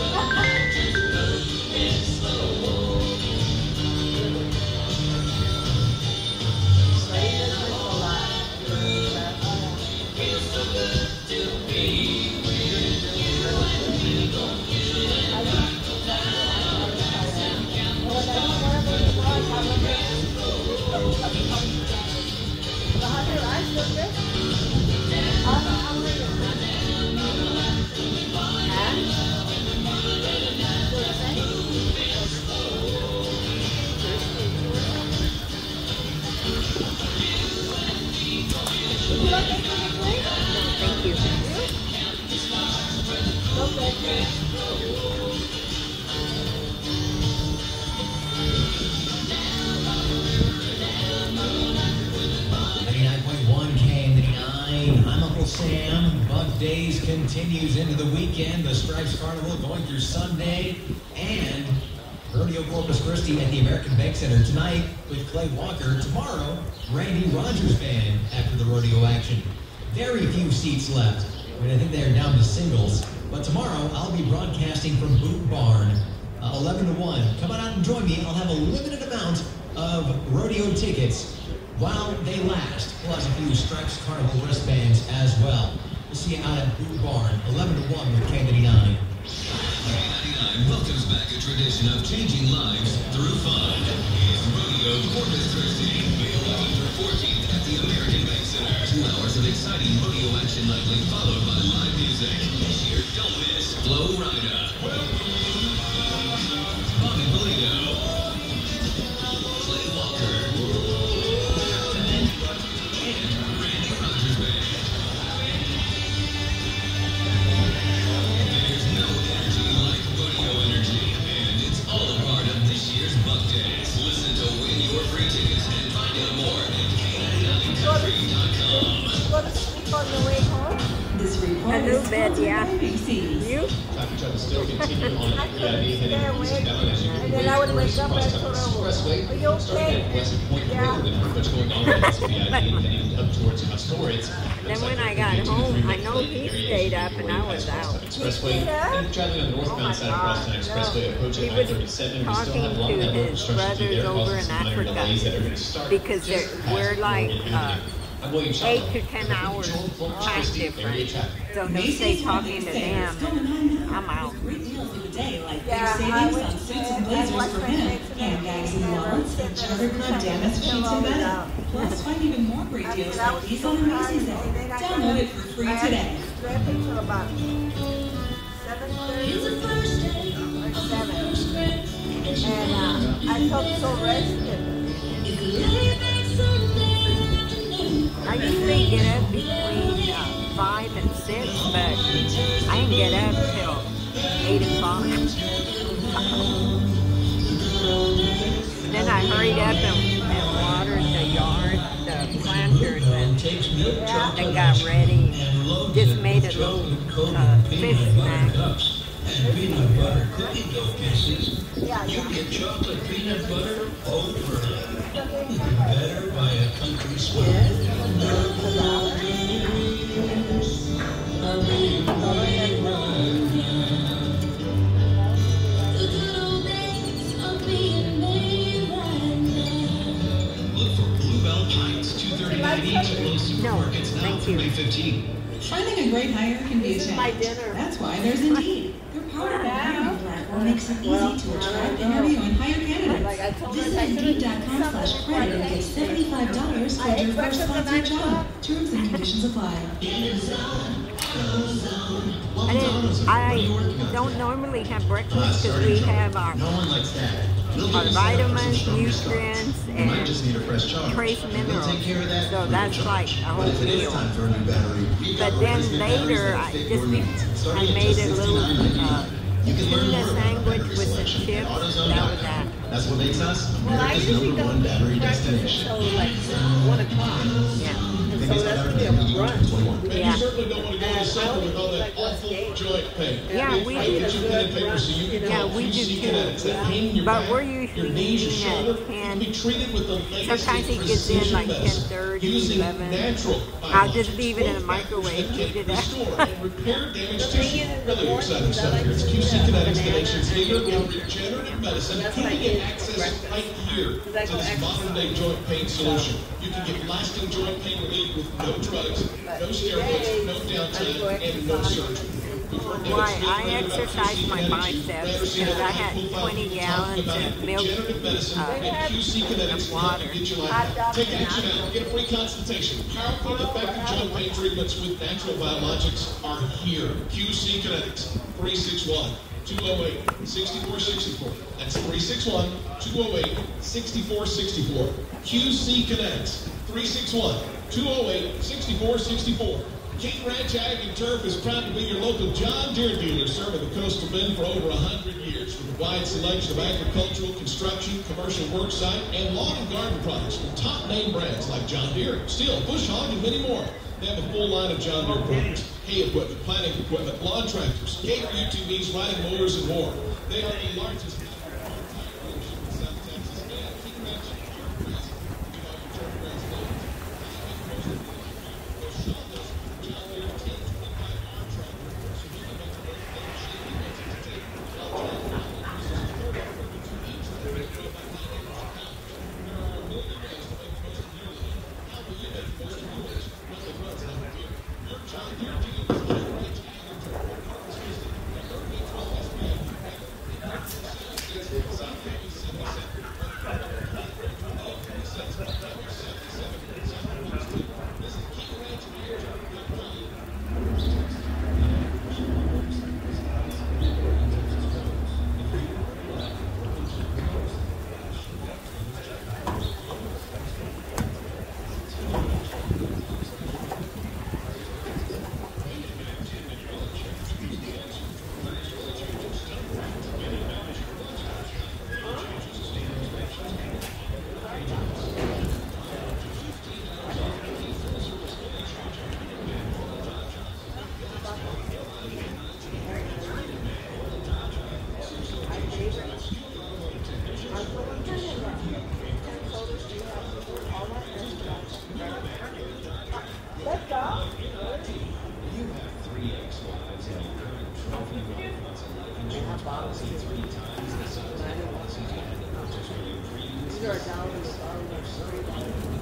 [SPEAKER 2] Thank you.
[SPEAKER 5] ninety-nine point one K ninety-nine. I'm Uncle Sam. Buck Days continues into the weekend. The Stripes Carnival going through Sunday. And Rodeo Corpus Christi at the American Bank Center tonight with Clay Walker. Tomorrow, Randy Rogers Band after the rodeo action. Very few seats left. I mean, I think they're down to singles. But tomorrow, I'll be broadcasting from Boot Barn, uh, eleven to one. Come on out and join me. I'll have a limited amount of rodeo tickets while they last. Plus a few Stripes Carnival wristbands as well. We'll see you out at Boot Barn, eleven to one with K ninety-nine.
[SPEAKER 4] K ninety-nine welcomes back a tradition of changing lives through fun. It's Rodeo Corpus Christi, May eleventh through fourteenth at the American Bank Center. Two hours of exciting rodeo action nightly, followed by live music. This year, don't miss Flo Rida, Bobby Polito, Clay Walker, and Randy Rogers Band. There's no energy like rodeo energy, and it's all a part of this year's Buck Days. Listen to win your free tickets and find out more at K ninety-nine country dot com.
[SPEAKER 3] Go to sleep on the way home?
[SPEAKER 13] This report
[SPEAKER 2] A little
[SPEAKER 13] is
[SPEAKER 2] bit, yeah.
[SPEAKER 13] A B Cs.
[SPEAKER 2] You?
[SPEAKER 8] Traffic judges still continue on Henry Avenue heading eastbound as you
[SPEAKER 3] And then I would wake up and sort of, are you okay? Yeah.
[SPEAKER 2] Then when I got home, I know he stayed up and I was out.
[SPEAKER 6] Expressway, traveling on the northbound side of Crosstown Expressway, approaching I thirty-seven, we still have a lot of
[SPEAKER 2] Talking to
[SPEAKER 6] network
[SPEAKER 2] his
[SPEAKER 6] obstructions through
[SPEAKER 2] brothers
[SPEAKER 6] there,
[SPEAKER 2] over
[SPEAKER 6] causing
[SPEAKER 2] in
[SPEAKER 6] some minor delays that are going to
[SPEAKER 2] Africa
[SPEAKER 6] start
[SPEAKER 2] because they're,
[SPEAKER 6] just past
[SPEAKER 2] we're
[SPEAKER 6] the
[SPEAKER 2] like
[SPEAKER 6] border
[SPEAKER 2] uh,
[SPEAKER 6] I'm William
[SPEAKER 2] eight
[SPEAKER 6] Schaller.
[SPEAKER 2] to ten hours time difference. So no
[SPEAKER 13] Macy's
[SPEAKER 2] stay
[SPEAKER 13] Women's
[SPEAKER 2] talking to
[SPEAKER 13] Day is
[SPEAKER 2] them.
[SPEAKER 13] going on now.
[SPEAKER 2] I'm out.
[SPEAKER 13] Great deals of the day, like
[SPEAKER 3] Yeah,
[SPEAKER 13] big
[SPEAKER 3] I
[SPEAKER 13] savings
[SPEAKER 3] went
[SPEAKER 13] on
[SPEAKER 3] to
[SPEAKER 13] suits
[SPEAKER 3] bed,
[SPEAKER 13] and
[SPEAKER 3] I
[SPEAKER 13] blazers
[SPEAKER 3] washed
[SPEAKER 13] for
[SPEAKER 3] my
[SPEAKER 13] men,
[SPEAKER 3] face today,
[SPEAKER 13] handbags and
[SPEAKER 3] and I
[SPEAKER 13] wallets,
[SPEAKER 3] said
[SPEAKER 13] and
[SPEAKER 3] that
[SPEAKER 13] charter club
[SPEAKER 3] something
[SPEAKER 13] damask sheets and
[SPEAKER 3] pillows
[SPEAKER 13] bedding.
[SPEAKER 3] out.
[SPEAKER 13] Plus, find even more great
[SPEAKER 3] I
[SPEAKER 13] deals
[SPEAKER 3] said I
[SPEAKER 13] like
[SPEAKER 3] was
[SPEAKER 13] these
[SPEAKER 3] so
[SPEAKER 13] on the
[SPEAKER 3] tired,
[SPEAKER 13] Macy's
[SPEAKER 3] and
[SPEAKER 13] app.
[SPEAKER 3] then I got
[SPEAKER 13] Download
[SPEAKER 3] up-
[SPEAKER 13] it for free
[SPEAKER 3] I had
[SPEAKER 13] today.
[SPEAKER 3] to strap it till about seven thirty or seven. And uh, I felt so rested.
[SPEAKER 2] I usually get up between uh, five and six, but I didn't get up till eight o'clock. Then I hurried up and, and watered the yard, the planters, and, and got ready. Just made a little uh, fish snack.
[SPEAKER 10] Peanut butter cookie dough pieces. You get chocolate peanut butter over. Better by a country square.
[SPEAKER 6] Look for Bluebell Pines, two thirty-nine each at most supermarkets now through May fifteenth.
[SPEAKER 13] Finding a great hire can be a
[SPEAKER 3] This is my
[SPEAKER 13] challenge.
[SPEAKER 3] dinner.
[SPEAKER 13] That's why there's Indeed. Their powerful hiring platform makes it easy to attract, interview, and hire candidates. Visit Indeed dot com slash credit and get seventy-five dollars toward your first sponsored job. Terms and conditions apply.
[SPEAKER 2] I didn't. I don't normally have breakfast because we have our
[SPEAKER 10] No one likes that. We'll
[SPEAKER 2] our
[SPEAKER 10] get you set up for
[SPEAKER 2] vitamins,
[SPEAKER 10] some
[SPEAKER 2] nutrients,
[SPEAKER 10] You might
[SPEAKER 2] and
[SPEAKER 10] just need a fresh charge.
[SPEAKER 2] trace
[SPEAKER 10] We'll
[SPEAKER 2] minerals.
[SPEAKER 10] take care of that
[SPEAKER 2] So
[SPEAKER 10] free of
[SPEAKER 2] that's
[SPEAKER 10] charge.
[SPEAKER 2] like a
[SPEAKER 10] But
[SPEAKER 2] whole
[SPEAKER 10] if it is
[SPEAKER 2] meal.
[SPEAKER 10] time for a new battery, we've got
[SPEAKER 2] But then
[SPEAKER 10] replacement batteries
[SPEAKER 2] later,
[SPEAKER 10] that'll
[SPEAKER 2] I
[SPEAKER 10] fit
[SPEAKER 2] just
[SPEAKER 10] your
[SPEAKER 2] be,
[SPEAKER 10] needs. Starting
[SPEAKER 2] I
[SPEAKER 10] at
[SPEAKER 2] made
[SPEAKER 10] just
[SPEAKER 2] a little
[SPEAKER 10] sixty-nine ninety-nine.
[SPEAKER 2] uh,
[SPEAKER 10] You can learn
[SPEAKER 2] tuna
[SPEAKER 10] more about
[SPEAKER 2] sandwich
[SPEAKER 10] battery
[SPEAKER 2] with some
[SPEAKER 10] selection
[SPEAKER 2] chips.
[SPEAKER 10] at AutoZone
[SPEAKER 2] That
[SPEAKER 10] dot
[SPEAKER 2] was
[SPEAKER 10] com.
[SPEAKER 2] that.
[SPEAKER 10] That's what makes us
[SPEAKER 3] Well, I
[SPEAKER 10] America's
[SPEAKER 3] usually
[SPEAKER 10] number
[SPEAKER 3] don't
[SPEAKER 10] one battery
[SPEAKER 3] breakfast
[SPEAKER 10] destination.
[SPEAKER 3] until like one o'clock.
[SPEAKER 2] Yeah.
[SPEAKER 3] And so that's gonna be a brunch.
[SPEAKER 6] And
[SPEAKER 2] Yeah.
[SPEAKER 6] you certainly don't want to go to supper with all that awful joint pain.
[SPEAKER 2] Yeah, we
[SPEAKER 6] I
[SPEAKER 2] do.
[SPEAKER 6] get you pen and paper so you can
[SPEAKER 2] Yeah,
[SPEAKER 6] call
[SPEAKER 2] we
[SPEAKER 6] Q
[SPEAKER 2] do
[SPEAKER 6] C
[SPEAKER 2] too.
[SPEAKER 6] Kinetics. That pain in your
[SPEAKER 2] But
[SPEAKER 6] back,
[SPEAKER 2] we're
[SPEAKER 6] your
[SPEAKER 2] usually
[SPEAKER 6] knees, your
[SPEAKER 2] eating
[SPEAKER 6] shoulder,
[SPEAKER 2] at
[SPEAKER 6] you
[SPEAKER 2] ten.
[SPEAKER 6] can be treated with the latest
[SPEAKER 2] Sometimes it gets in
[SPEAKER 6] precision
[SPEAKER 2] like ten
[SPEAKER 6] medicine
[SPEAKER 2] thirty,
[SPEAKER 6] using
[SPEAKER 2] eleven.
[SPEAKER 6] natural
[SPEAKER 2] I'll just
[SPEAKER 6] biologics.
[SPEAKER 2] leave it in a
[SPEAKER 6] Growth
[SPEAKER 2] microwave,
[SPEAKER 6] factors that
[SPEAKER 2] heat it
[SPEAKER 6] can
[SPEAKER 2] up.
[SPEAKER 6] restore and repair damaged tissue. Really exciting stuff here. It's Q C Kinetics, the nation's leader in regenerative medicine, giving you access right here to this modern day joint pain solution. You can get lasting joint pain relief with no drugs, no steroids, no downtime, and no surgery.
[SPEAKER 2] Why, I exercised my biceps because I had twenty gallons of milk uh, of water.
[SPEAKER 6] Take action now. Get a free consultation. Powerful, effective joint pain treatments with natural biologics are here. Q C Kinetics, three six one, two oh eight, six four six four. That's three six one, two oh eight, six four six four. Q C Kinetics, three six one, two oh eight, six four six four. King Ranch Ag and Turf is proud to be your local John Deere dealer, serving the coastal bend for over one hundred years with a wide selection of agricultural, construction, commercial worksite, and lawn and garden products from top name brands like John Deere, Stihl, Bush Hog, and many more. They have a full line of John Deere products, hay equipment, planting equipment, lawn tractors, Gator U T Vs, riding mowers, and more. They are the largest
[SPEAKER 3] Let's go.
[SPEAKER 6] You have three ex-wives and your current trophy wife on life insurance policy three times the size of the policies you had to purchase for your previous.
[SPEAKER 3] These are dollars, dollars, three dollars.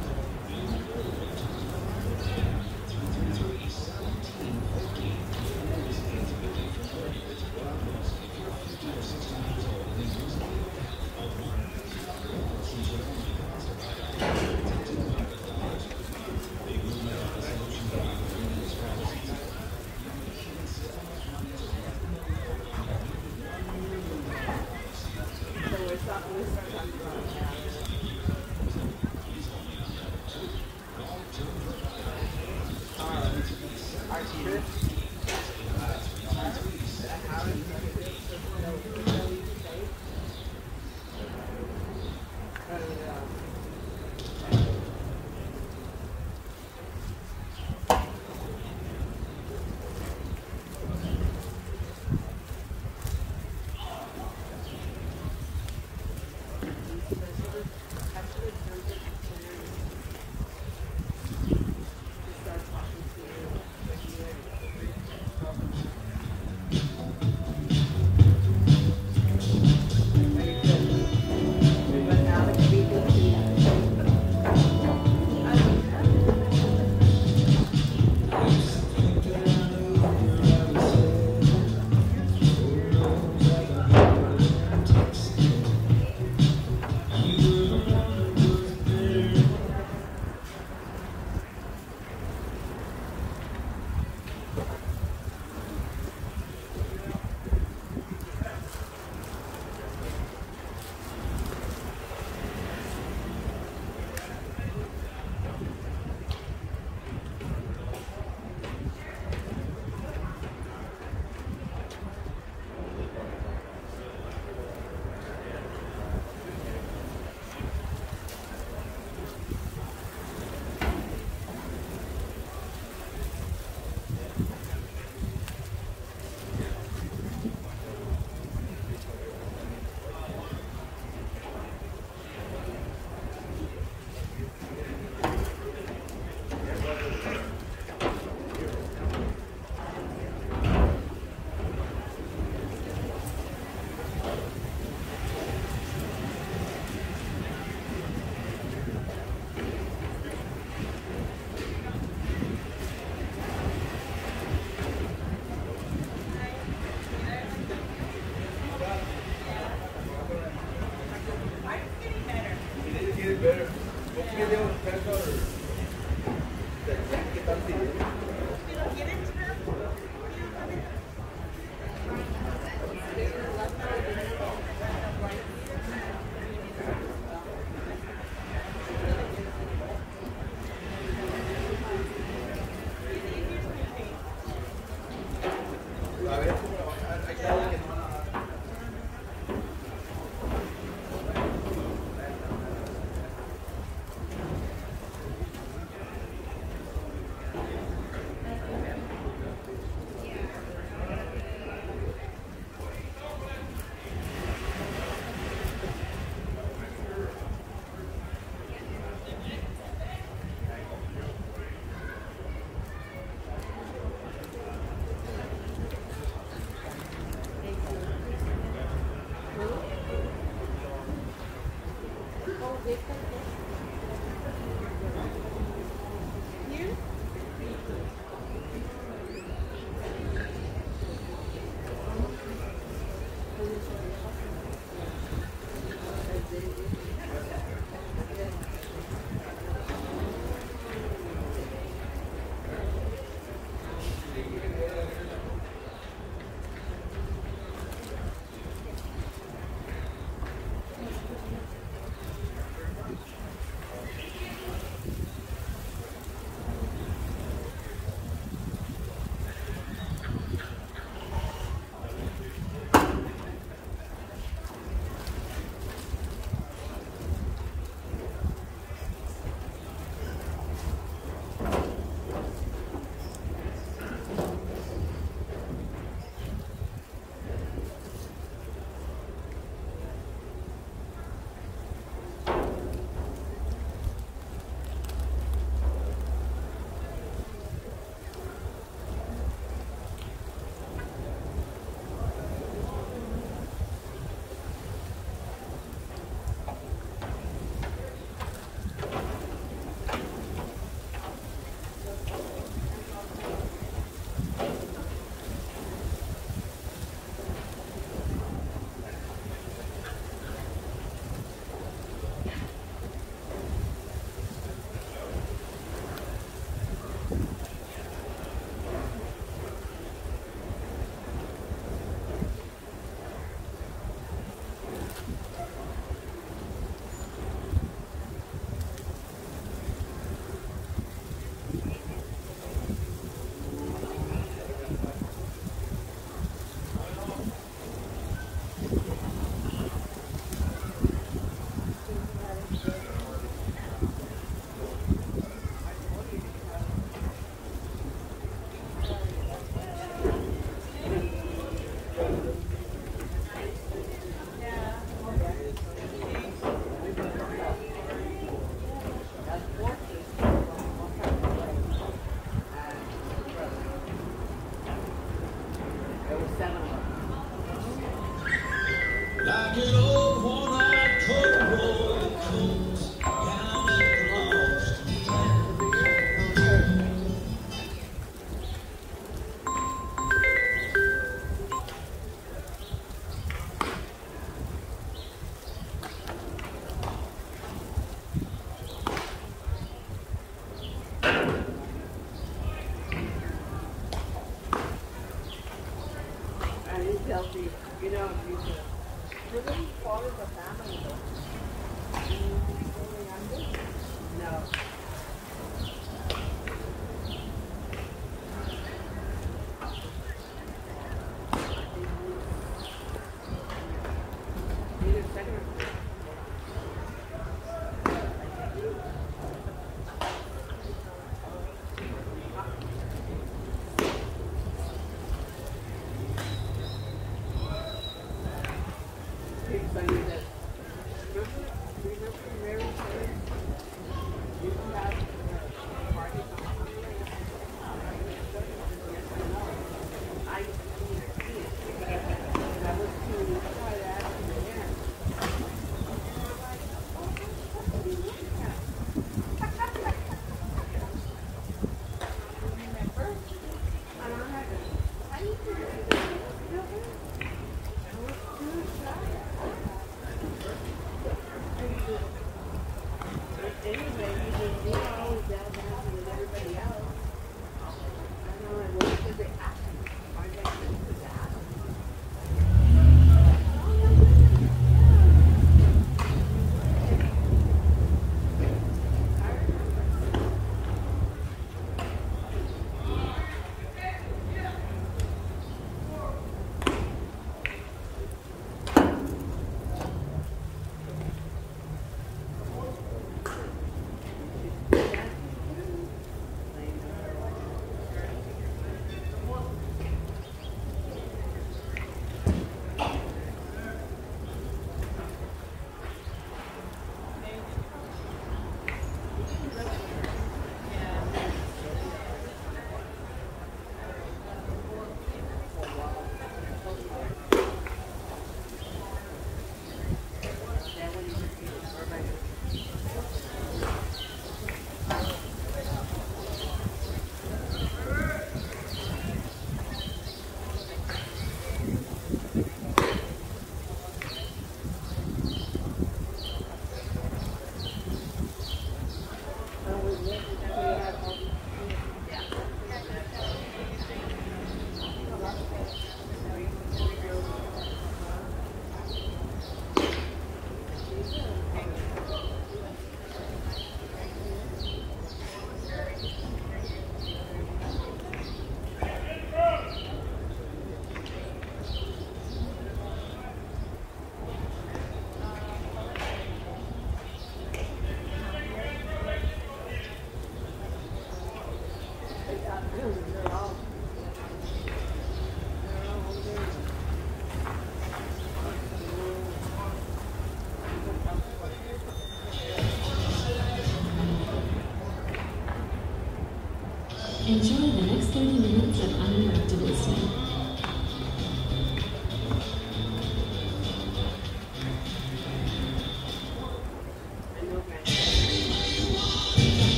[SPEAKER 7] Enjoy the next thirty minutes of uninterrupted listening.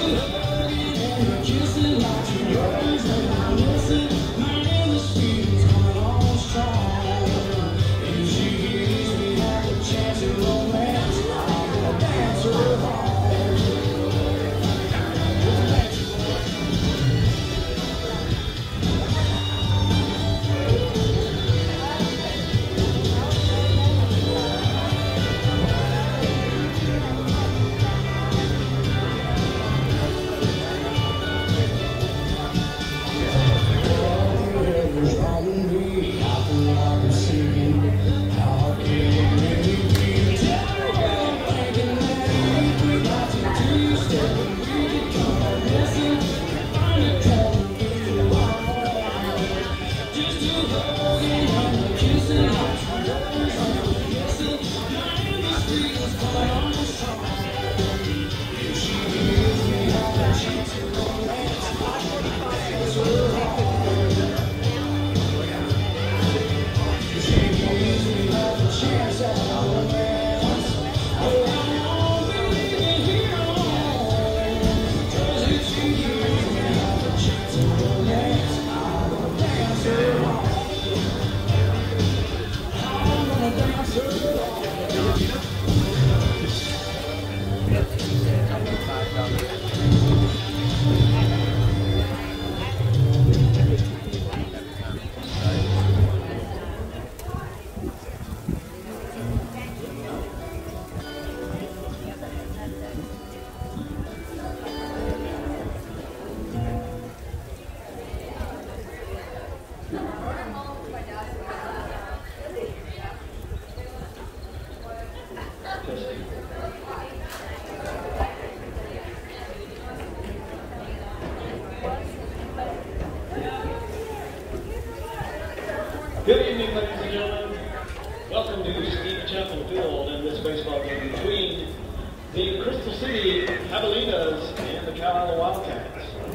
[SPEAKER 14] Good evening, ladies and gentlemen. Welcome to Steve Chapel Field in this baseball game between the Crystal City Javelinas and the Calallen Wildcats.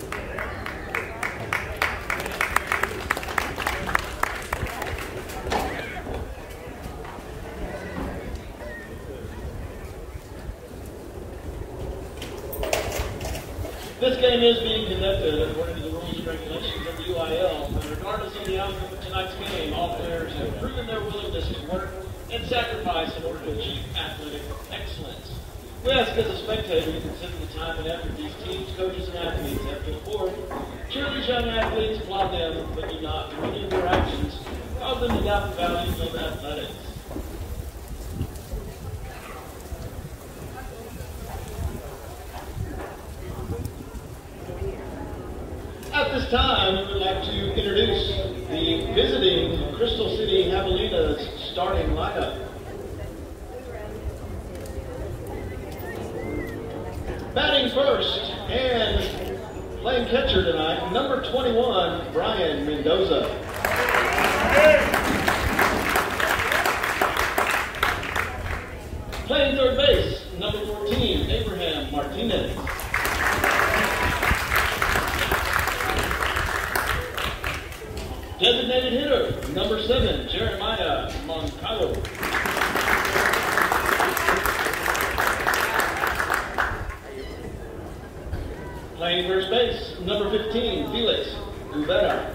[SPEAKER 14] This game is being conducted according to the rules and regulations of the U I L, and regardless of the outcome of tonight's game, all players have proven their willingness to work and sacrifice in order to achieve athletic excellence. We ask as a spectator to consider the time and effort these teams, coaches, and athletes have put forth. Cheer these young athletes, applaud them, but do not, through any of their actions, cause them to doubt the values of athletics. At this time, we would like to introduce the visiting Crystal City Javelinas starting lineup. Batting first and playing catcher tonight, number twenty-one, Brian Mendoza. Playing third base, number fourteen, Abraham Martinez. Designated hitter, number seven, Jeremiah Moncalo. Playing first base, number fifteen, Felix Rivera.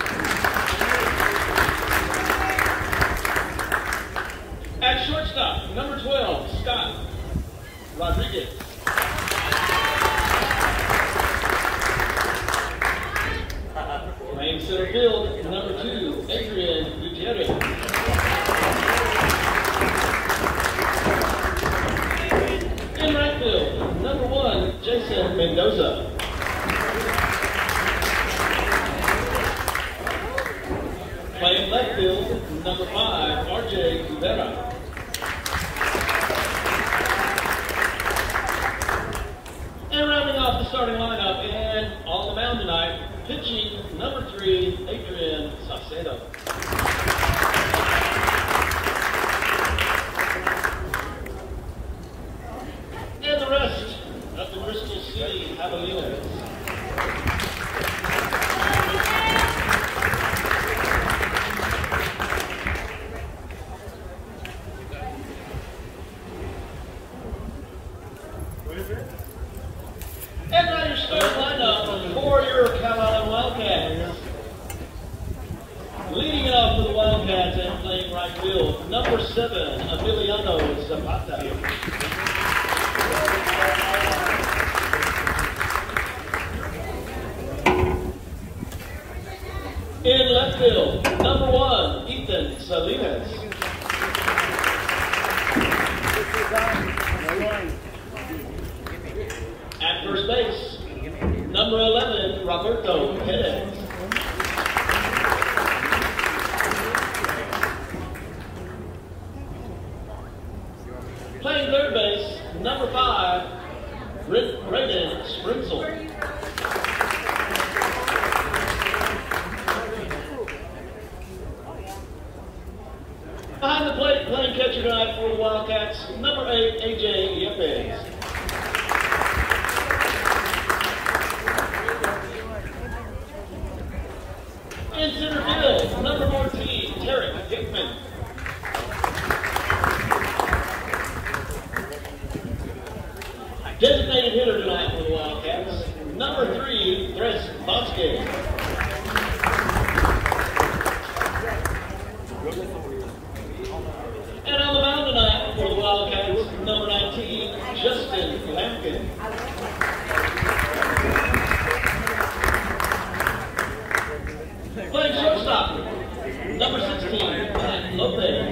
[SPEAKER 14] At shortstop, number twelve, Scott Rodriguez. Playing center field, number two, Adrian Gutierrez. In right field, number one, Jason Mendoza. Playing left field, number five, R J Rivera. And rounding off the starting lineup and on the mound tonight, pitching number three, Adrian Saucedo. And the rest of the Crystal City Javelinas. And now your starting number seven, Emiliano Zapata. In left field, number one, Ethan Salinas. At first base, number eleven, Roberto Perez. Playing third base, number five, Braden Sprinzel. Behind the plate, playing catcher tonight for the Wildcats, number eight, A J Yepes. In center field, number fourteen, Tarek Hickman. Designated hitter tonight for the Wildcats, number three, Dres Bosque. And on the mound tonight for the Wildcats, number nineteen, Justin Lampkin. Playing shortstop, number sixteen, Matt Lopez.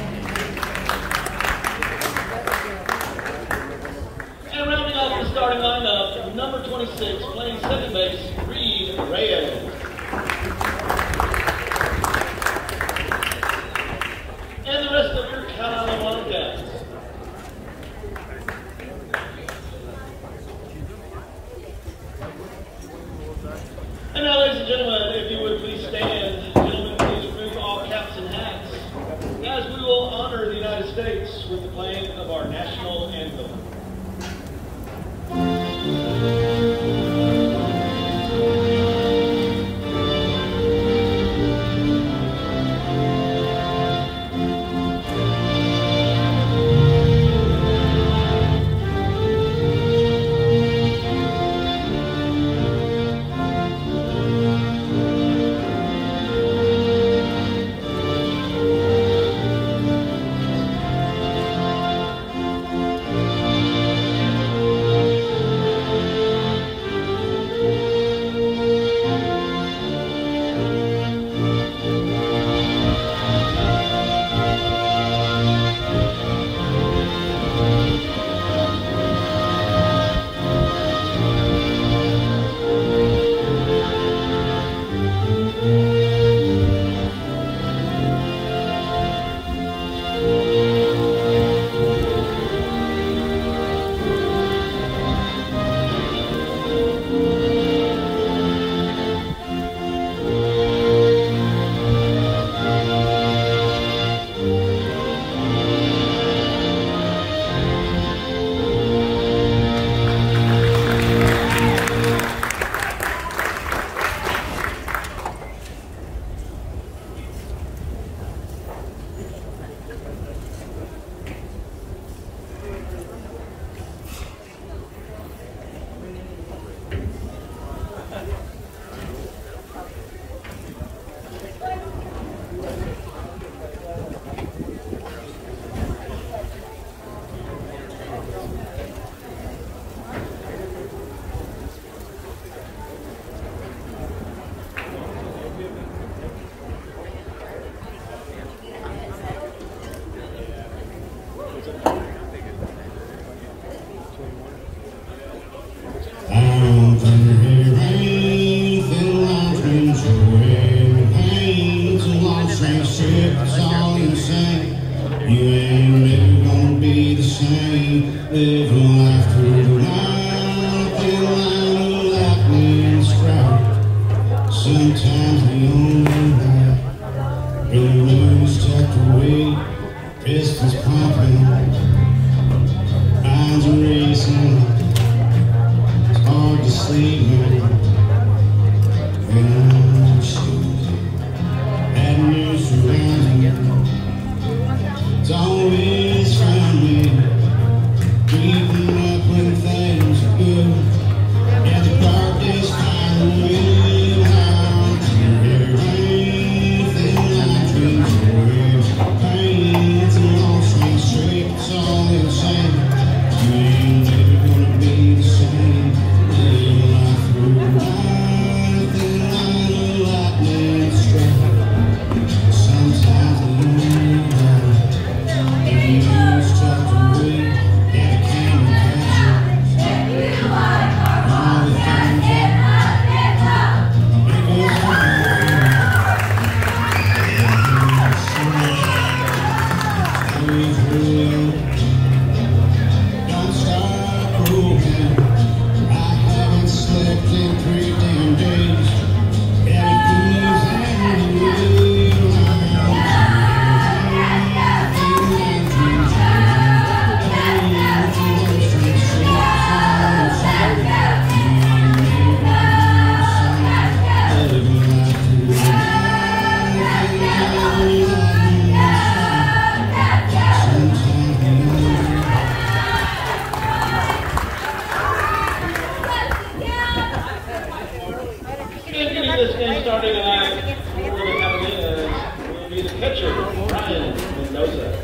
[SPEAKER 14] And rounding off the starting lineup, number twenty-six, playing second base, Reed Reyes. And the rest of your Calallen Wildcats. And now, ladies and gentlemen, if you would please stand. Gentlemen, please remove all caps and hats, as we will honor the United States with the playing of our national anthem.
[SPEAKER 15] Pain.
[SPEAKER 14] this game started tonight for the Calallen will be the catcher, Ryan Mendoza.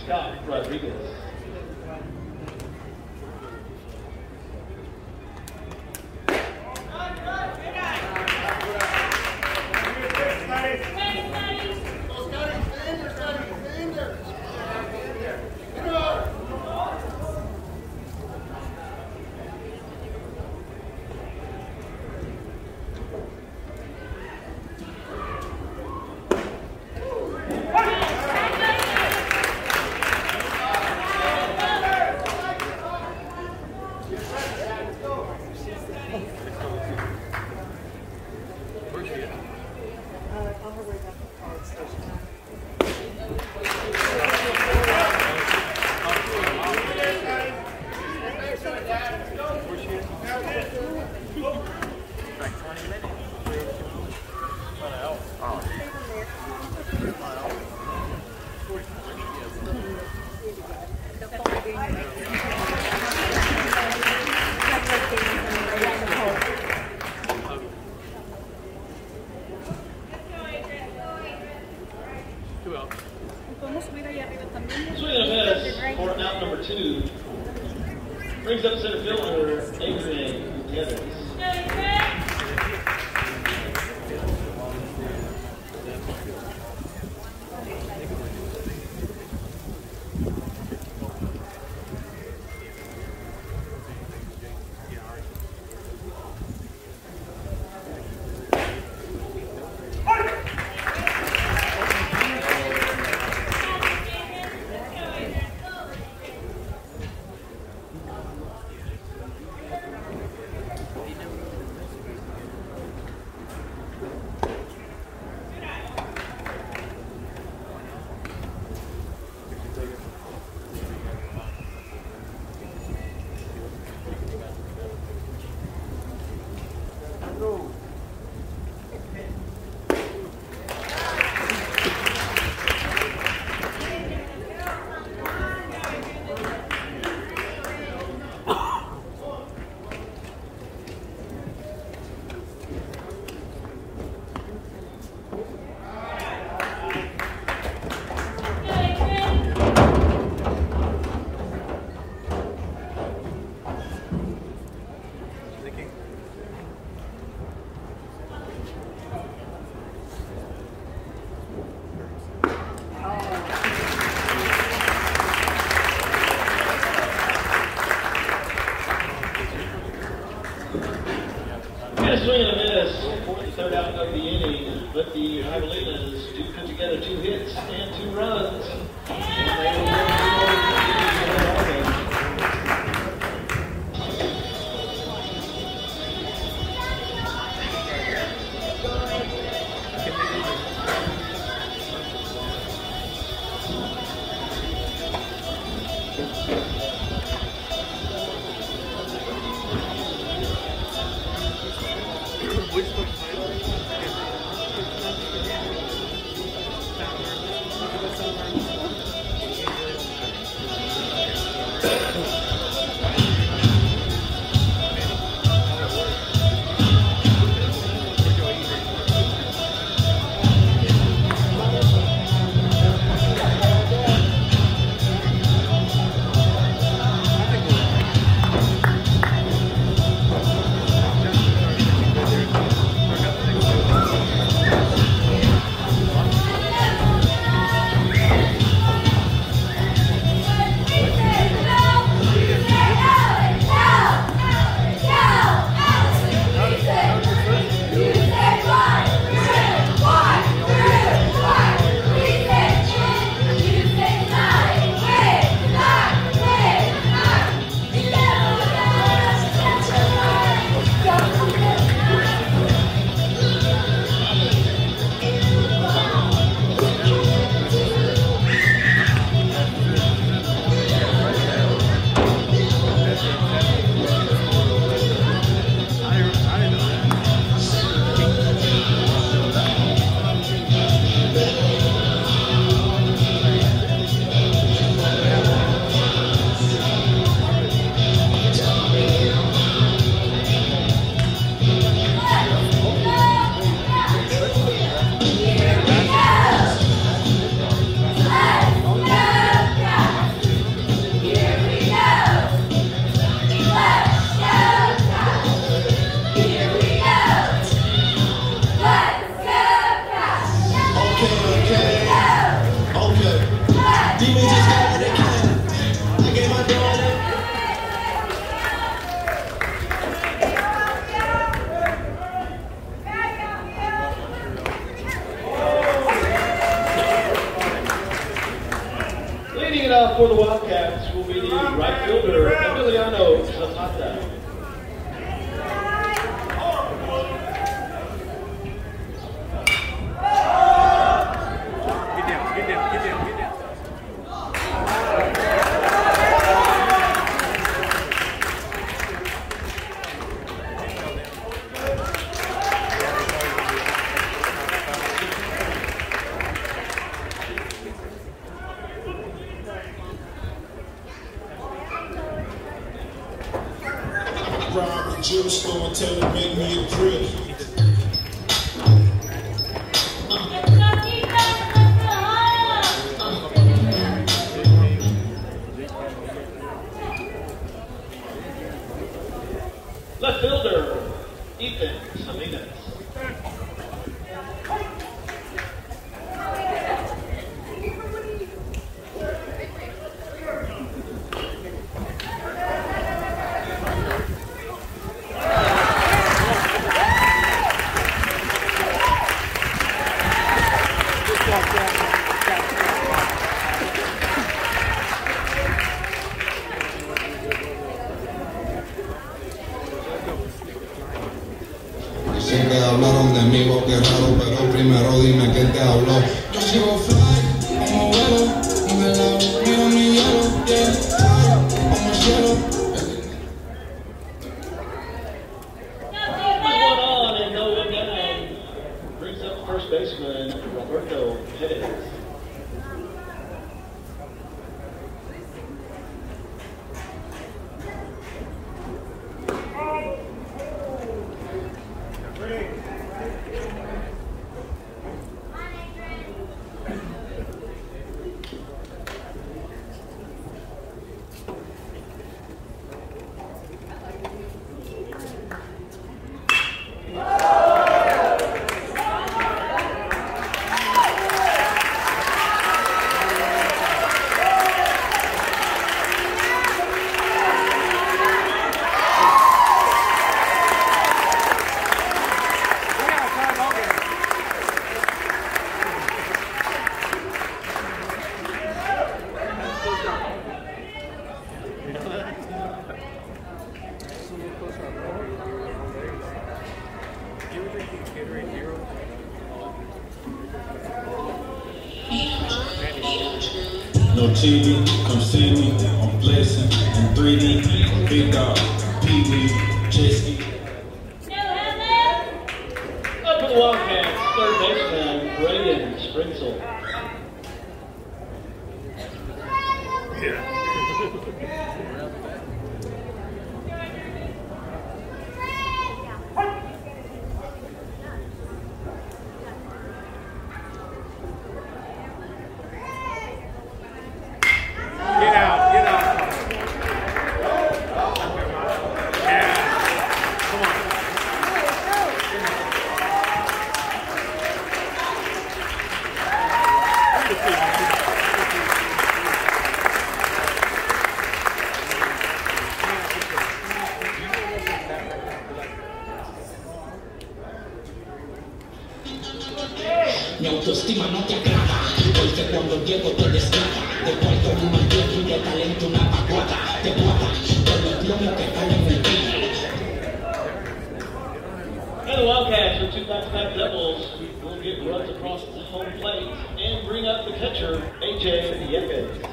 [SPEAKER 14] Scott Rodriguez. Brings up center fielder Adrian Gutierrez. Swing and a miss for the third out of the inning, but the Javelinas do put together two hits and two runs. Now for the Wildcats will be the right fielder, Emiliano Zapata.
[SPEAKER 15] Juice, go and tell him make me a drip.
[SPEAKER 14] Left fielder, Ethan Salinas.
[SPEAKER 15] Sé que hablaron de mí, vos qué raro, pero primero dime quién te habló. Yo sigo fly, como vuelo, nivelado, miro mi hielo, yeah, como el cielo.
[SPEAKER 14] One on and no one down. Brings up first baseman Roberto Perez.
[SPEAKER 15] No T V, come see me, I'm blessing, in three D, big dog, Pee Wee, jet ski.
[SPEAKER 14] Up for the Wildcats, third baseman Braden Springsel.
[SPEAKER 1] Get out, get out. Yeah. Come on.
[SPEAKER 16] Mi autoestima no te agrada, porque cuando llego te desgrada. De cuarto un manteco y de talento una pacuata. Te bota, con los plomos que caen en el pino.
[SPEAKER 14] And the Wildcats with two back-to-back doubles will get runs across the home plate and bring up the catcher, A J Yepes.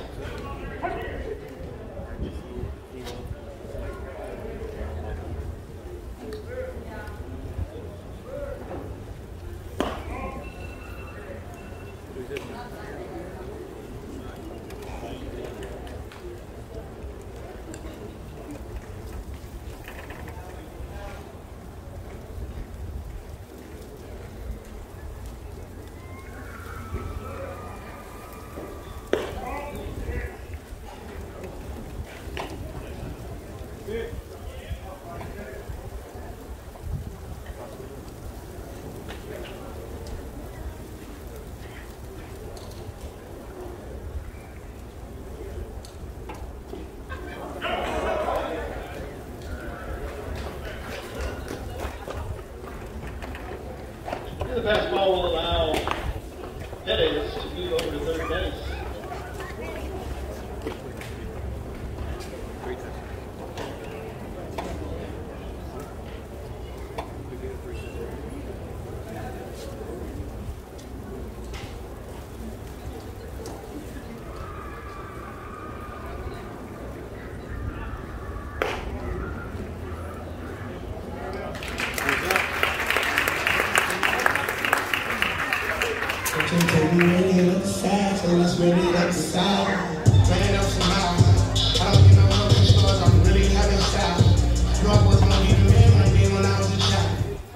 [SPEAKER 15] Take me really look sad, so let's really look sad. Man, up some miles. I don't get no broken stores, I'm really having style. No, I was gonna be the man when I did when I was a child.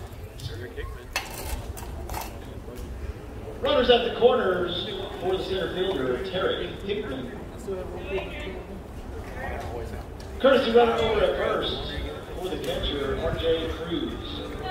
[SPEAKER 14] Runners at the corners for the center fielder, Terry Hickman. Courtesy runner over at first for the catcher, R J Cruz.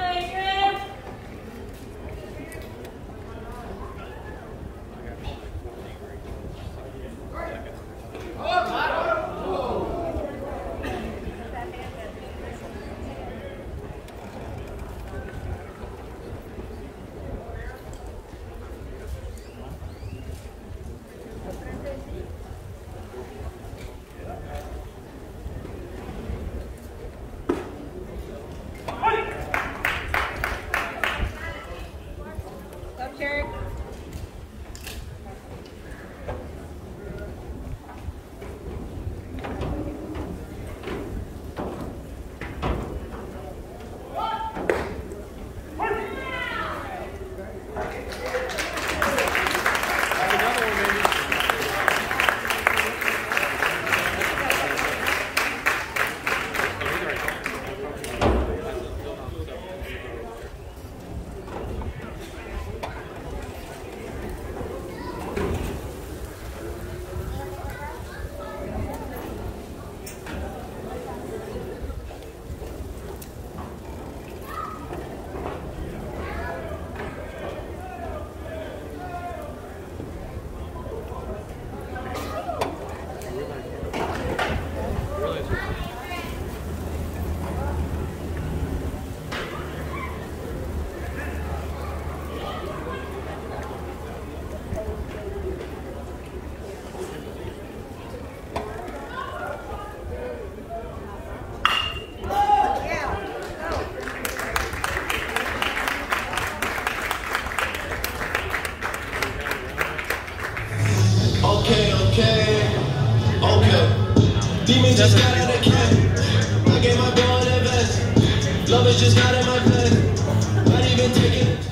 [SPEAKER 15] Demons just got out of camp. I gave my bro an advance. Love is just not in my plan. Not even taking it.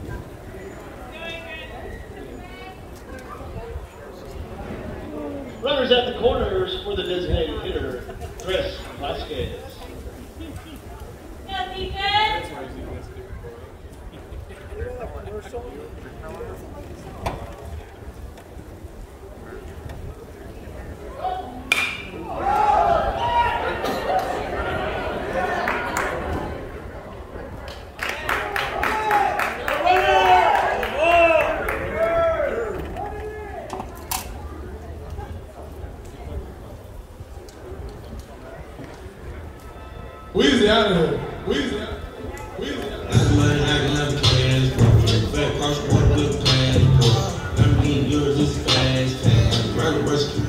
[SPEAKER 14] Runners at the corners for the designated hitter, Chris Vasquez.
[SPEAKER 15] Weezy out of here. Weezy out. Weezy out. That's money I can never cash. Fat cross one good passport. I'm being yours is fast, fast. Right rescue.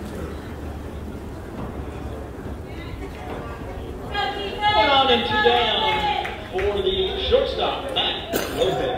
[SPEAKER 14] One on and two down for the shortstop, Matt Lopez.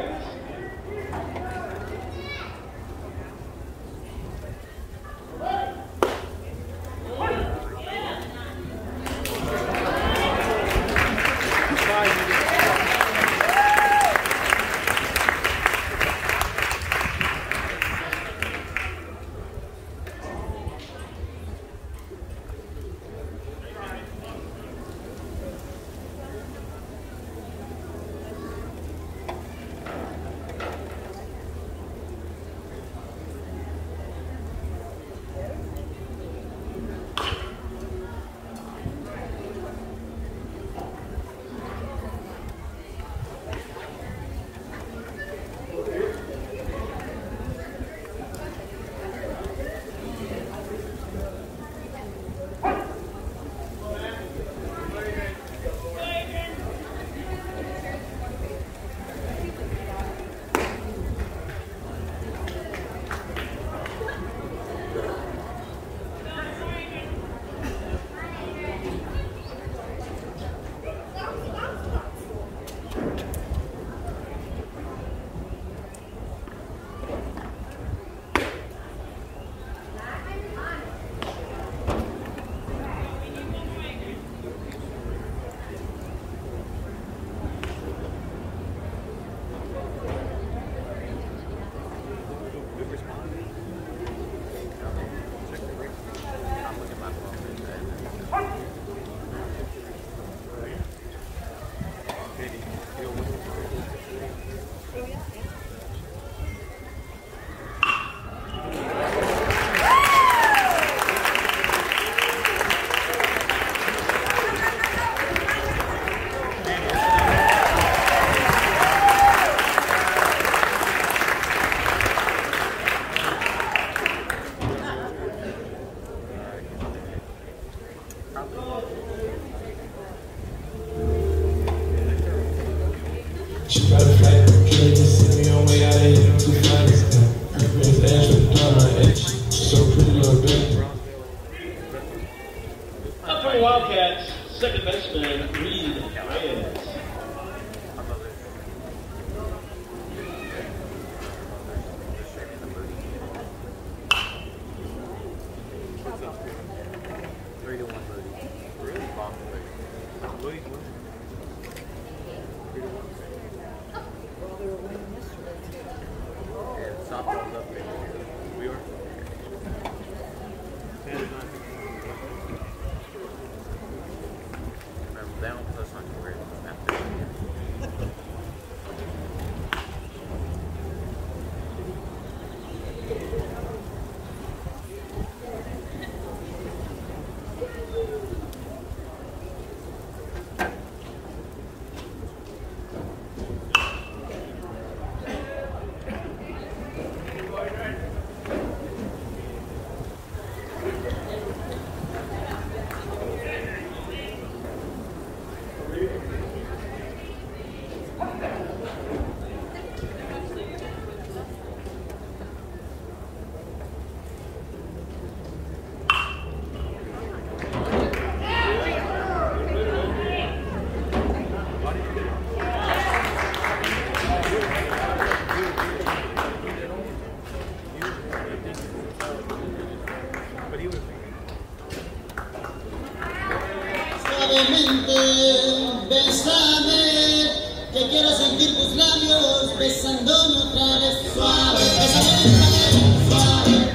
[SPEAKER 17] Suavemente, bésame, que quiero sentir tus labios besándome otra vez. Suave, bésame, suave.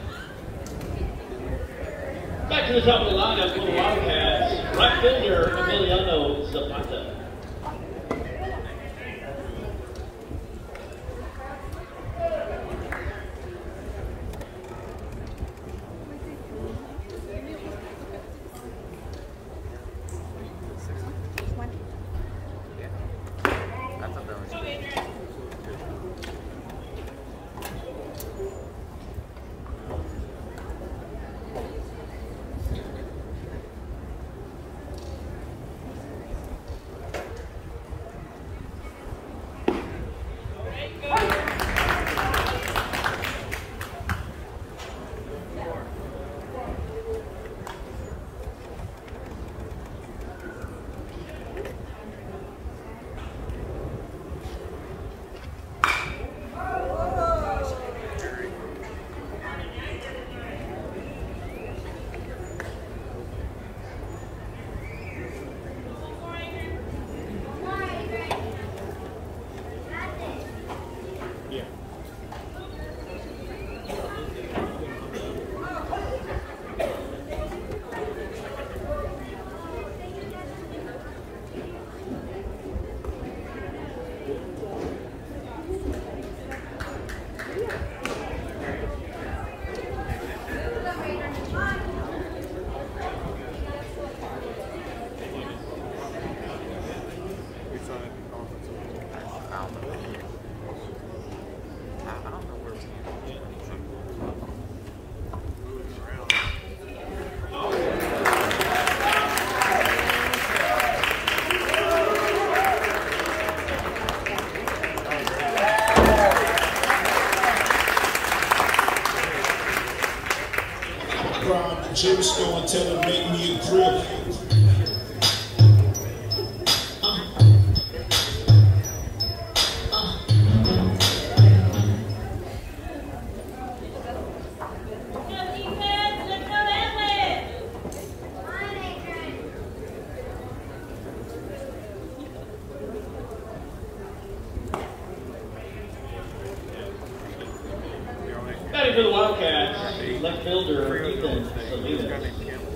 [SPEAKER 14] Back to the top of the lineup for the Wildcats. Right fielder Emiliano Zapata.
[SPEAKER 18] Juice, go and tell her make me a grip.
[SPEAKER 14] Batting for the Wildcats, left fielder Ethan Salinas.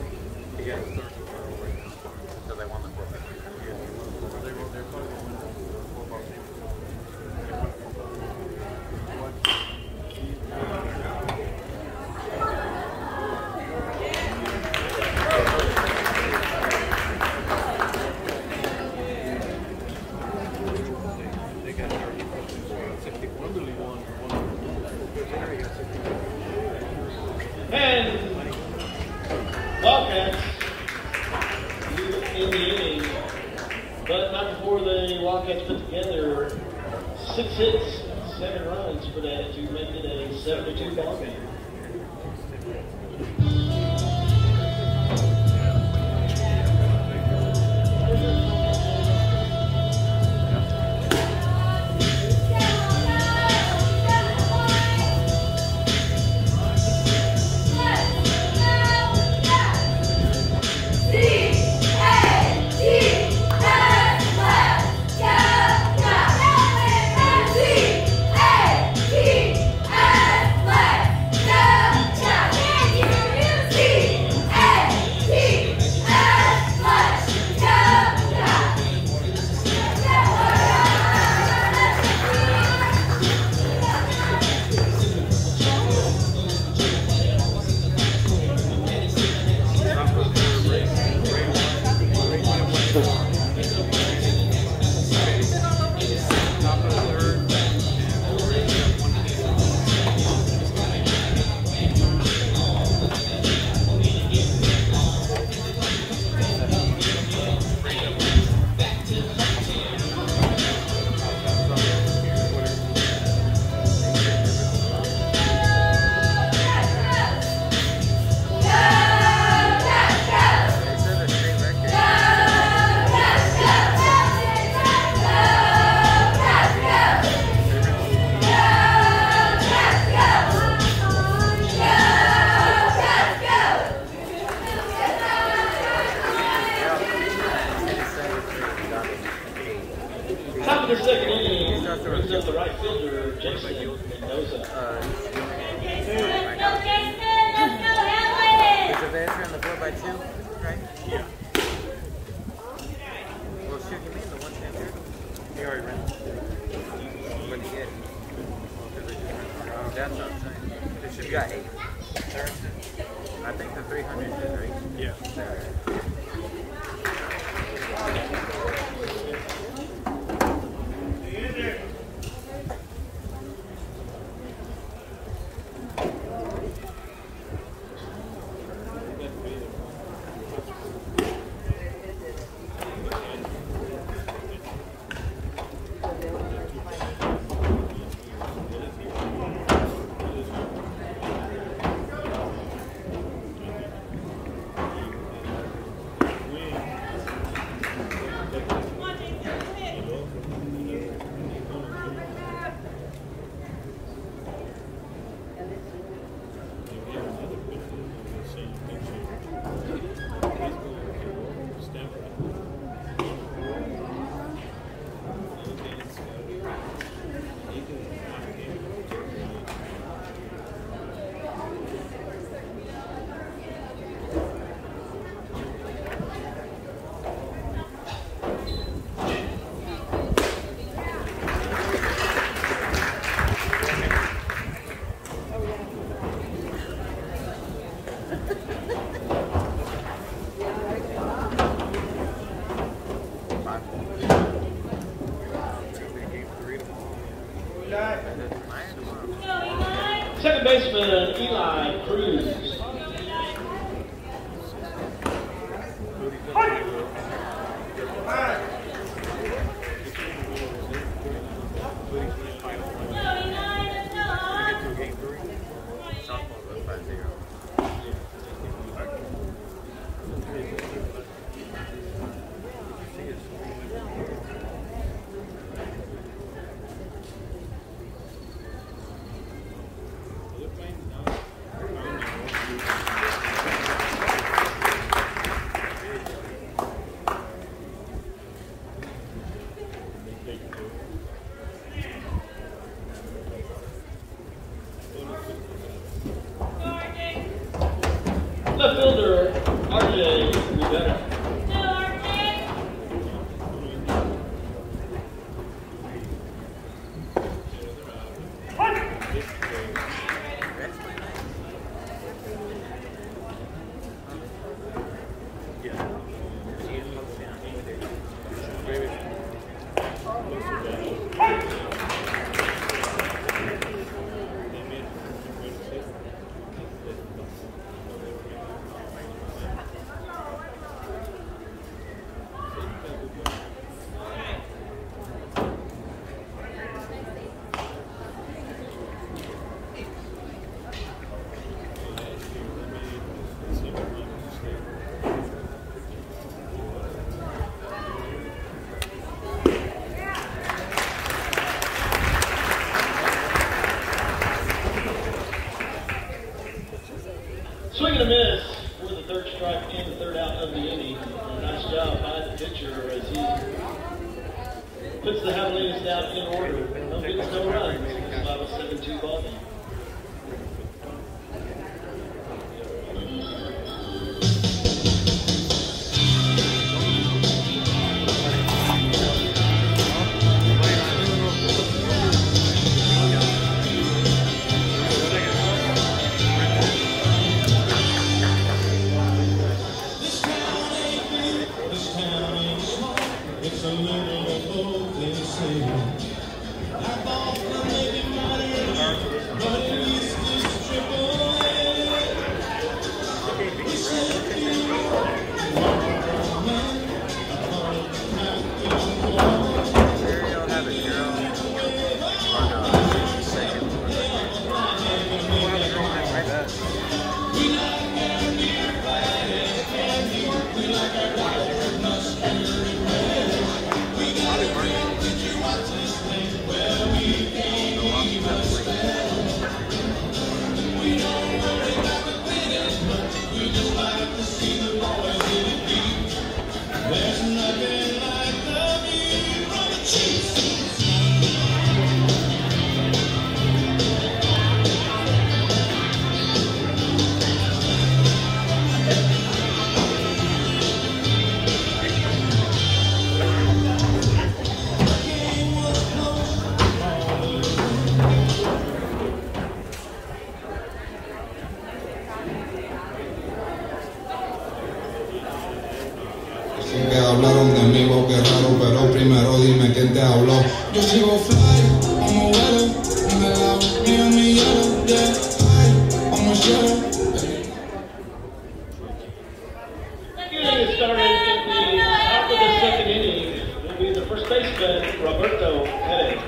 [SPEAKER 14] And Wildcats in the inning, but not before the Wildcats put together six hits, seven runs for that to make it a seven to two ball game.
[SPEAKER 19] Let's go! the answer on the four by two, right?
[SPEAKER 1] Yeah.
[SPEAKER 19] Well, shoot, you mean the one ten here?
[SPEAKER 1] You already ran.
[SPEAKER 19] What did you get? Oh, that's outside. It should be got eight. I think the three hundred is right.
[SPEAKER 1] Yeah.
[SPEAKER 14] Second baseman, Eli Cruz. Left fielder, R J Rivera. Swing and a miss for the third strike and the third out of the inning. A nice job by the pitcher as he puts the Javelines down in order. No hits, no runs. It's about a seven two ball game.
[SPEAKER 15] hablaron de mí, wow, qué raro, pero primero dime quién te habló. Yo sigo fly, como vuelo, en el lado, mira mi hielo, yeah, high, como cielo.
[SPEAKER 14] Getting it started in the top of the second inning will be the first baseman, Roberto Perez.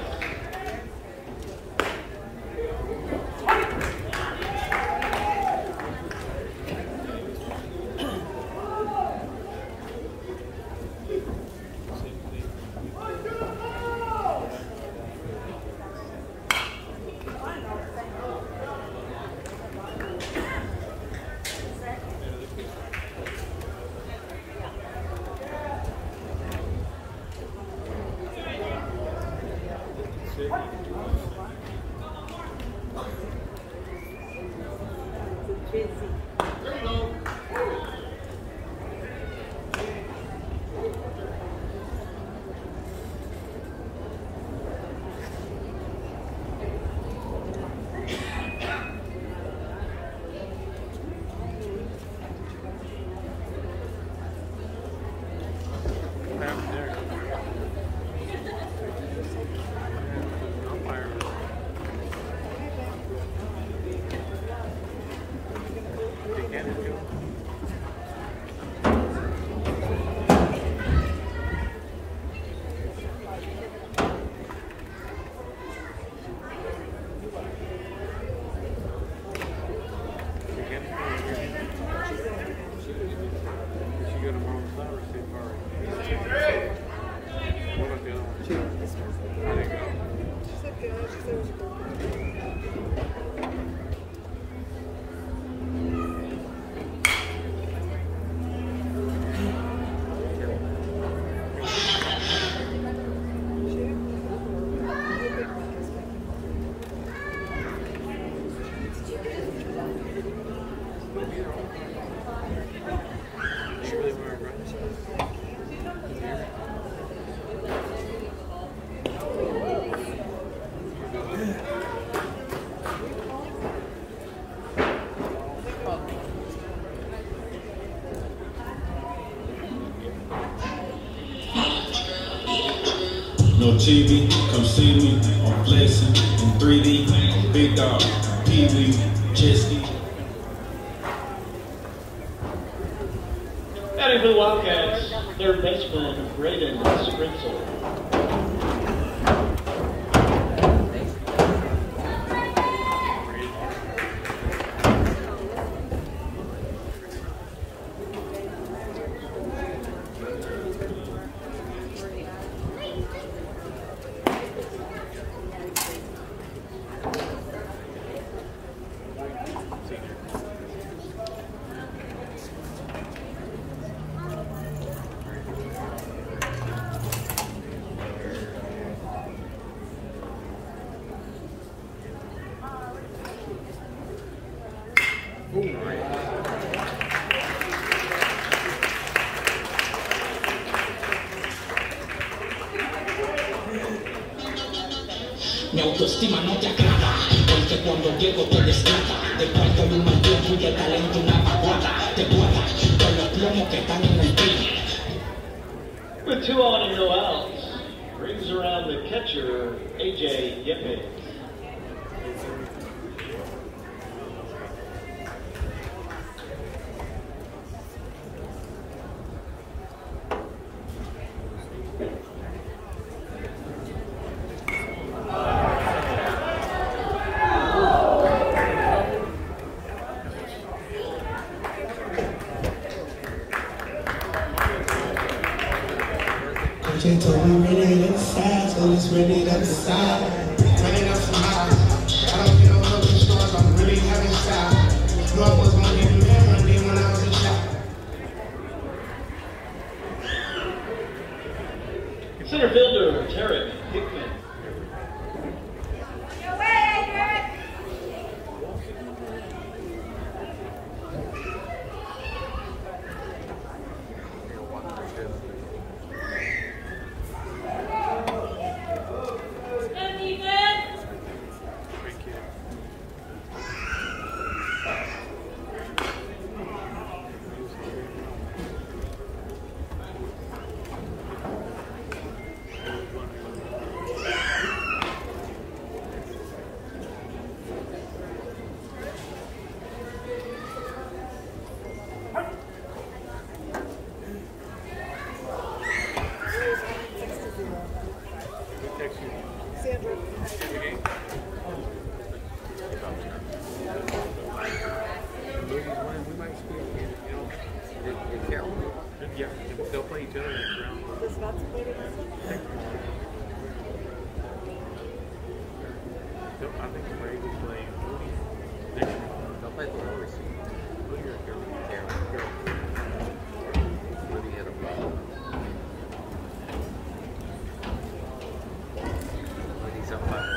[SPEAKER 18] No T V, come see me. I'm flexing in three D. I'm big dog, Pee Wee, jet ski.
[SPEAKER 14] Batting for the Wildcats, third baseman, Braden Spritzel.
[SPEAKER 16] Mi autoestima no te agrada, porque cuando llego te desgrata. Te cuento de un mal tiempo y de talento una vaguada. Te guarda con los plomos que están en el pin.
[SPEAKER 14] With two on and no outs, brings around the catcher, A J Yepes.
[SPEAKER 15] She told me ready to decide, so it's ready to decide. Running up some highs, I don't get no love in stores, I'm really having style. Knew I was gonna get married when I was a child.
[SPEAKER 14] Center fielder, Tarek Hickman.
[SPEAKER 20] Let me
[SPEAKER 1] Yeah, they'll play each other next round.
[SPEAKER 3] Does not play together?
[SPEAKER 1] So I think Ray will play Moody next round.
[SPEAKER 19] They'll play the lower seed. Moody or Carol? Carol. Moody had a blow. Moody's up by one.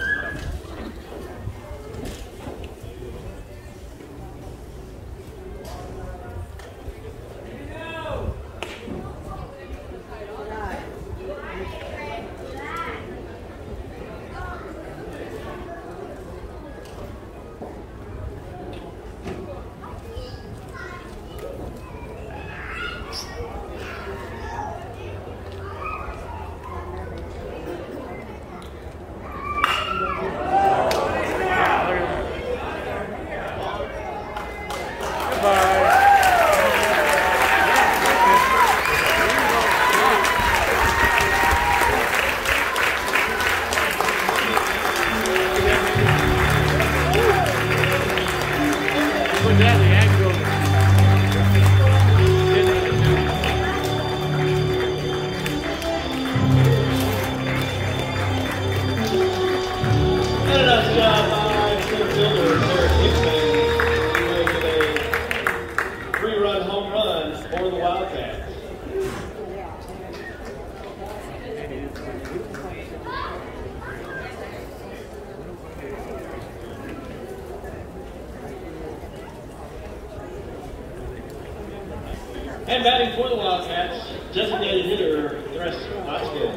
[SPEAKER 14] And batting for the Wildcats, designated hitter, Thres Vasquez.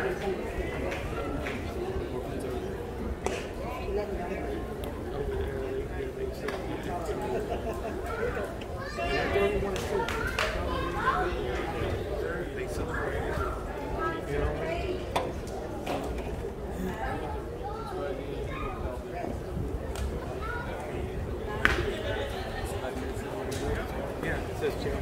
[SPEAKER 1] Yeah, it says chairman.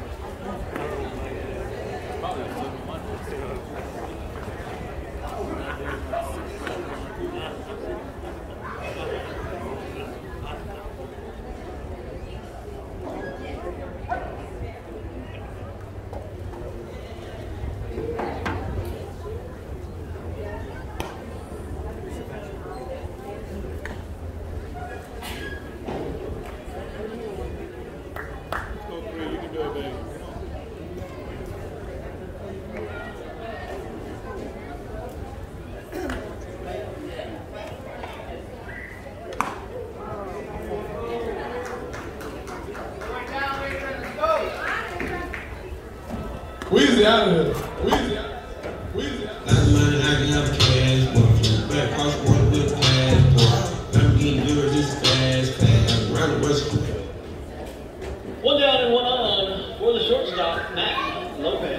[SPEAKER 15] Weezy out of here. Weezy out. Weezy out. That's money I can have cash, boy. Back cross water with passport. Lamborghini yours is fast, fast. Right west.
[SPEAKER 14] One down and one on for the shortstop, Matt Lopez.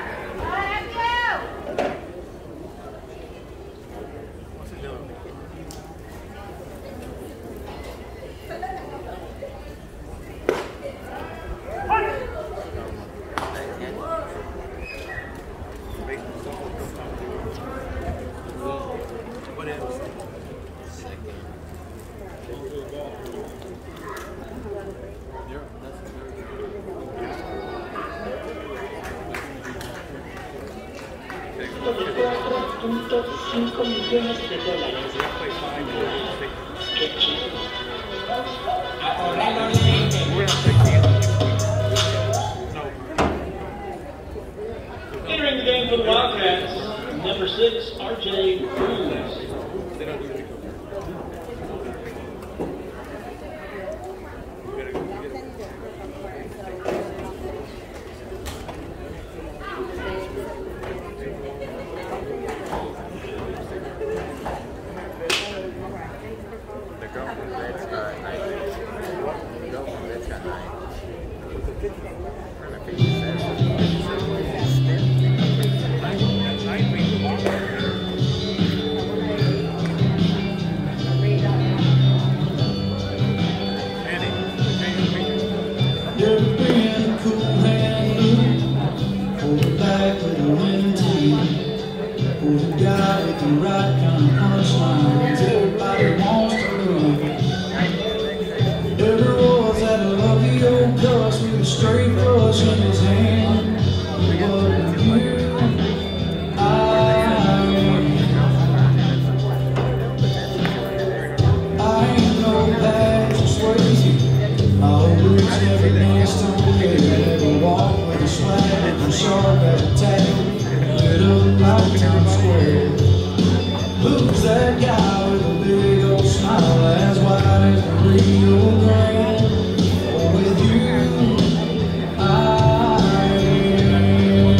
[SPEAKER 16] cinco millones de dólares. Qué chido. Ahorralo
[SPEAKER 14] Entering the game for the Wildcats, number six, R J Cruz.
[SPEAKER 15] Straight flush in his hand. sharp as a tail, little like Times Square. Who's that guy with a big old smile as wide as the Rio Grande? Oh, with you, I am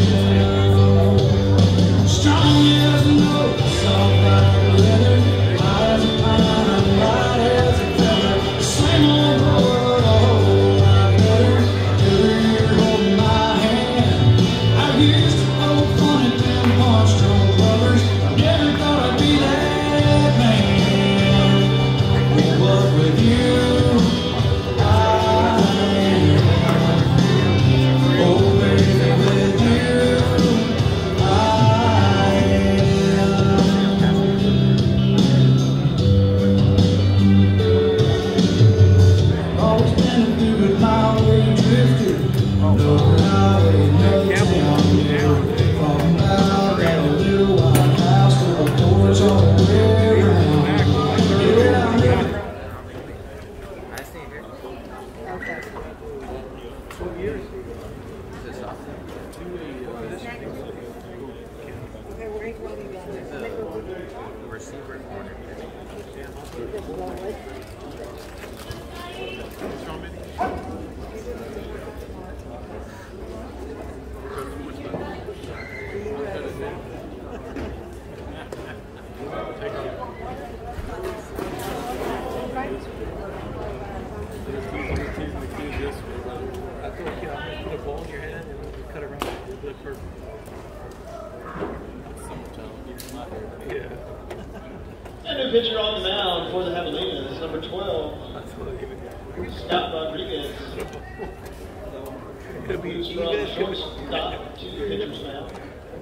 [SPEAKER 15] strong as a note, soft like leather, high as a pine, light as a feather. Same old road, a whole lot better. Every year holding my hand. I used to hold fun at them punch drunk brothers. I never thought I'd be that man. But with you, I am. Oh, baby, with you, I am. Always been a good highway drifter. No highway, no town. From out that little white house with the doors all the way around. Yeah, yeah.
[SPEAKER 19] I see here.
[SPEAKER 2] Okay.
[SPEAKER 19] Two years. Is this off? Two years.
[SPEAKER 2] Okay, we're equally
[SPEAKER 19] The receiver ordered
[SPEAKER 14] I told you, I'm going to put a ball in your hand and we'll cut around it. It'll look perfect. Yeah. And a pitcher on the mound for the Javelinas, number twelve, Scott Rodriguez.
[SPEAKER 19] Could be
[SPEAKER 14] Moves from shortstop to the pitcher's mound.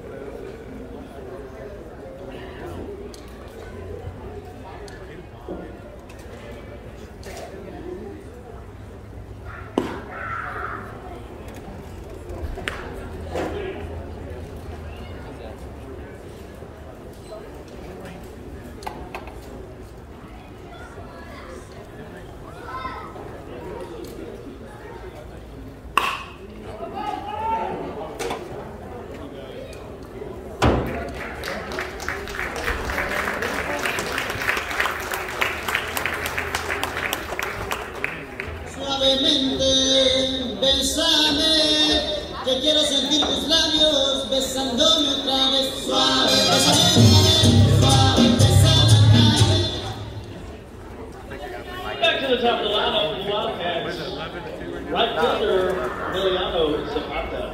[SPEAKER 17] Suavemente, bésame, que quiero sentir tus labios besándome otra vez. Suave, bésame, suave, bésame.
[SPEAKER 14] Back to the top of the lineup for the Wildcats. Right fielder, Emiliano Zapata.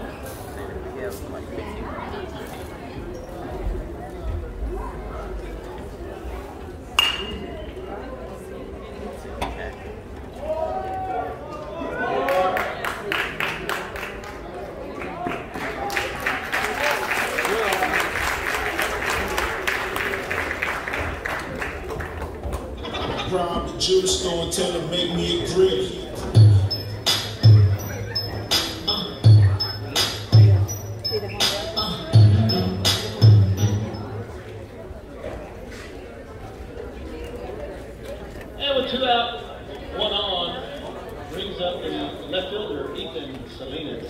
[SPEAKER 15] Rob the jewelry store and tell her make me a grill.
[SPEAKER 14] And with two out, one on, brings up the left fielder, Ethan Salinas.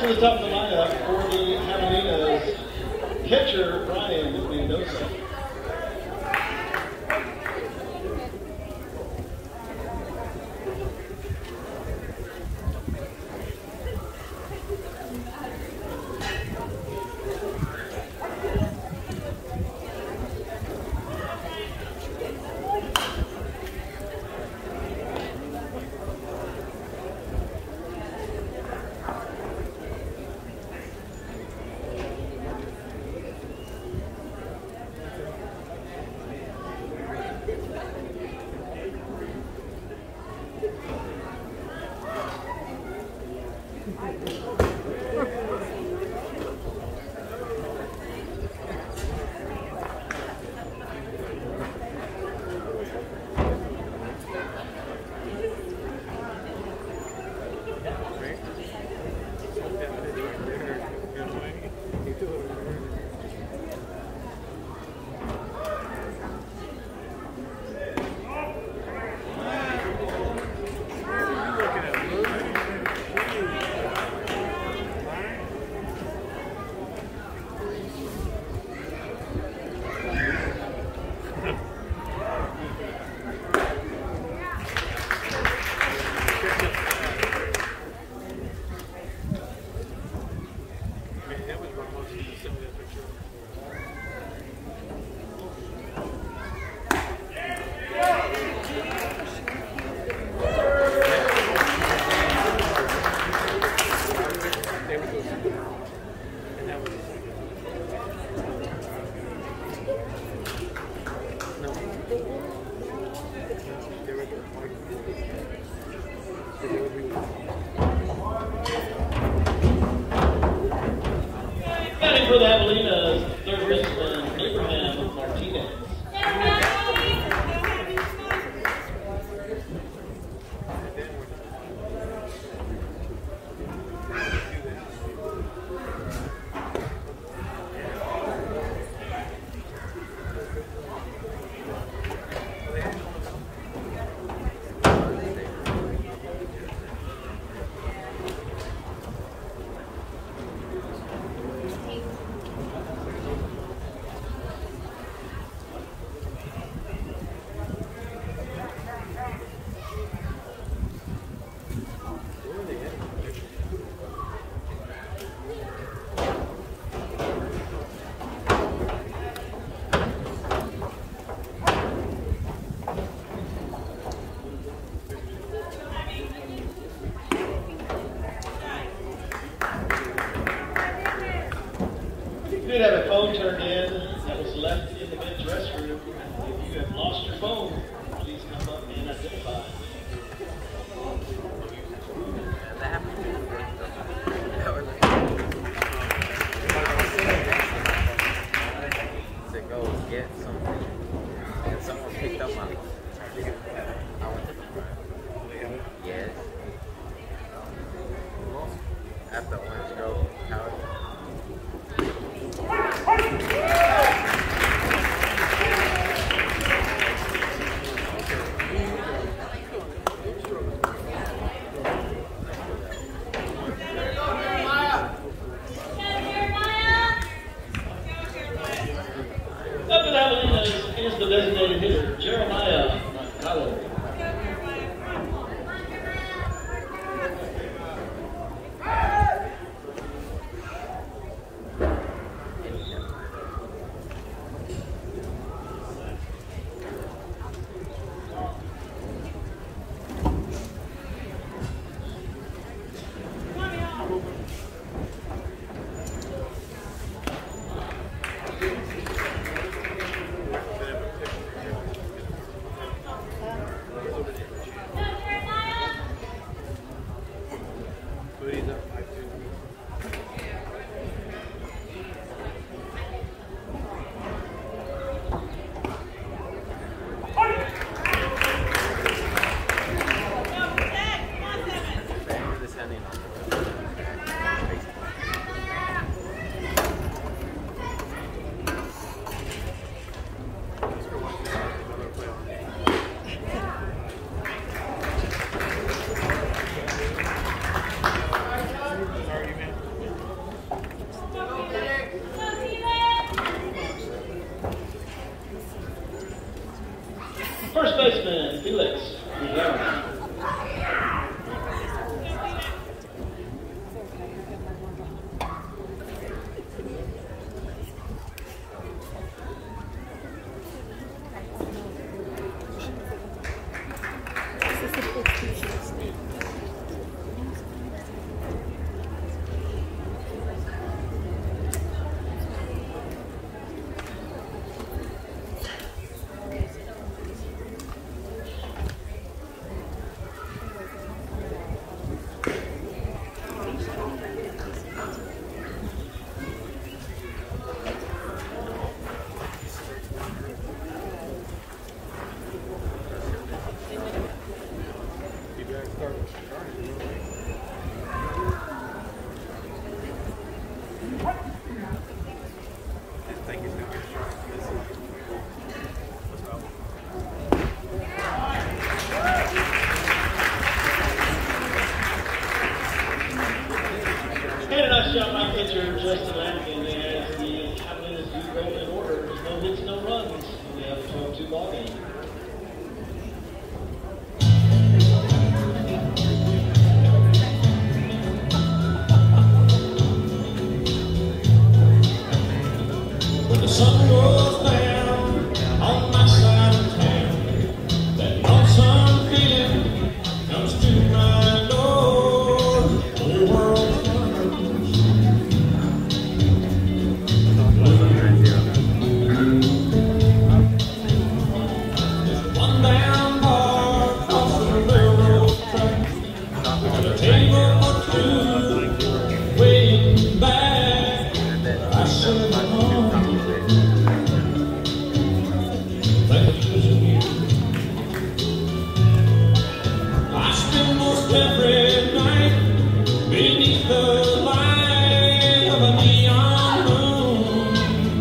[SPEAKER 14] to the top of the lineup for the Javelinas, catcher Brian Mendoza. Batting for the Javelinas, third baseman Abraham Martinez. We did have a phone turned in that was left in the men's restroom. If you have lost your phone, please come up and identify.
[SPEAKER 19] To go get something, and someone picked up my. I went to the front. Yes. After Orange Grove, how?
[SPEAKER 14] Up in Javelinas is the designated hitter, Jeremiah Raul. Nice job by pitcher Justin Lanigan as the Cavaliers do go in order. No hits, no runs. We have a twelve two ball game.
[SPEAKER 15] When the sun goes down on my side of town, that lonesome feeling comes to my door. The world turns. There's one down bar across the railroad track, with a table or two waiting back. I sit home. I spend most every night beneath the light of a neon moon.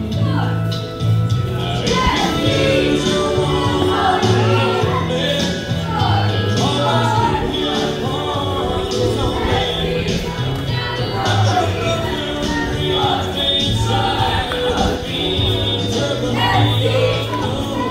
[SPEAKER 15] If you lose your one, there's always a few parts someday. But you look inside the beams of the neon moon.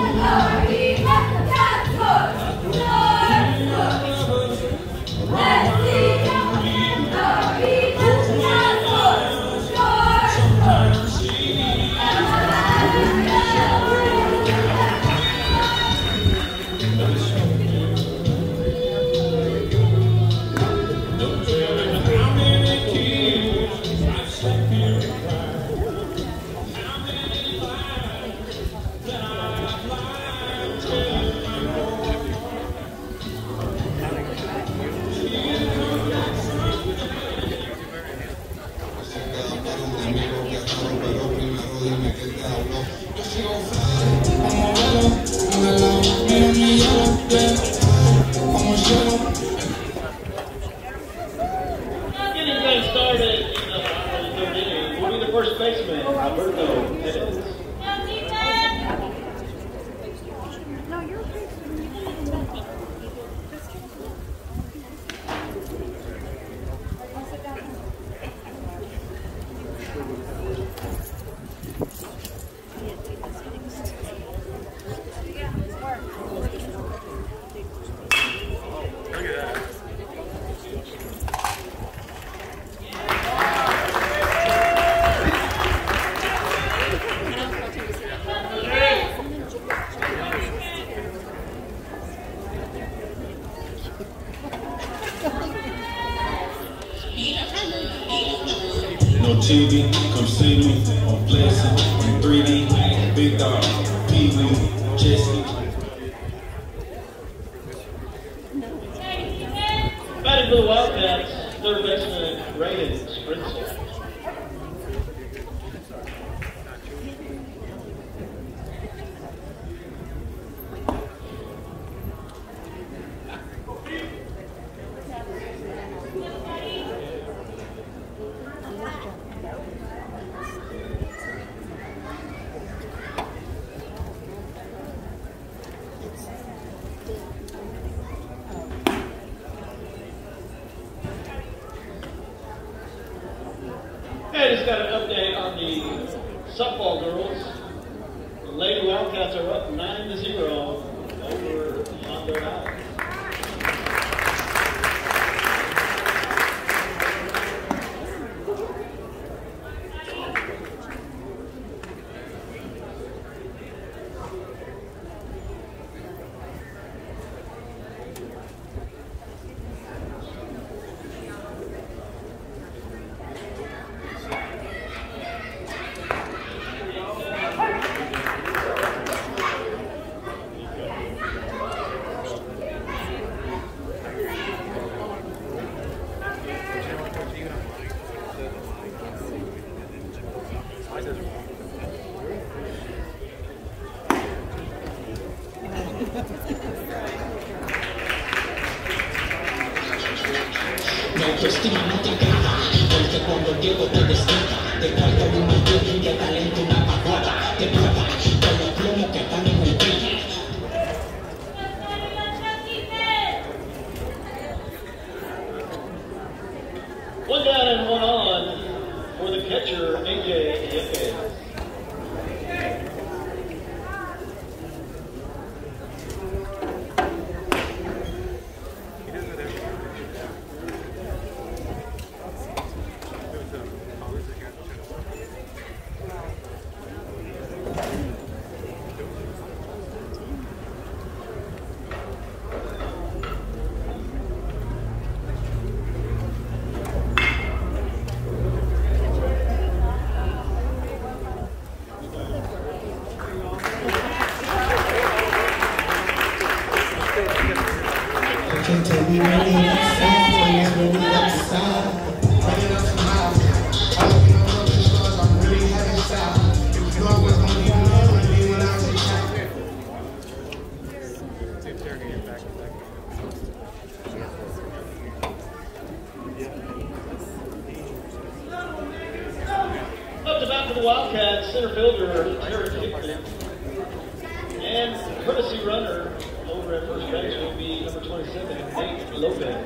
[SPEAKER 14] Getting things started in the bottom of the third inning will be the first baseman, Alberto Pérez.
[SPEAKER 18] No T V, come see me on Blessing, in three D, Big Dog, Pee Wee, Jesse.
[SPEAKER 14] Batting for the Wildcats, third baseman Raiden Sprinzel. Hey, just got an update on the softball girls. The Lady Wildcats are up nine to zero over Hondo House.
[SPEAKER 16] Mi autoestima no te agrada, porque cuando llego te desquita. Te traigo una lluvia y de talento una pagoda. Te prueba con los plomos que están en el brillo.
[SPEAKER 14] One down and one on. For the catcher, A J Yepes. Up the bat for the Wildcats, center fielder Jared Hickman. And courtesy runner over at first base will be number twenty-seven, Nate Lopez.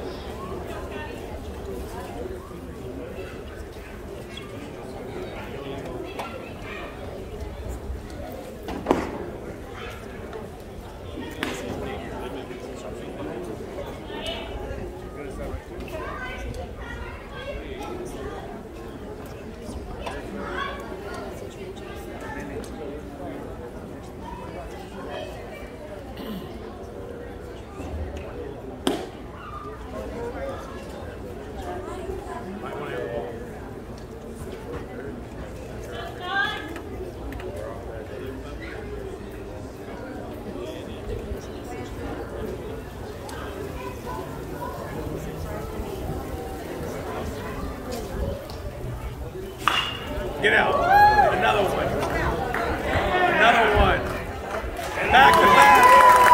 [SPEAKER 20] Get out. Another one. Another one. Back to back.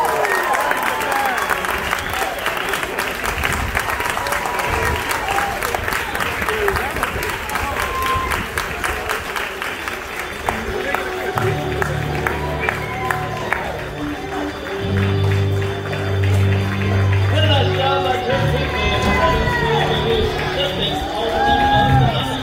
[SPEAKER 14] What a nice job by Jared Hickman. He is second home run of the night.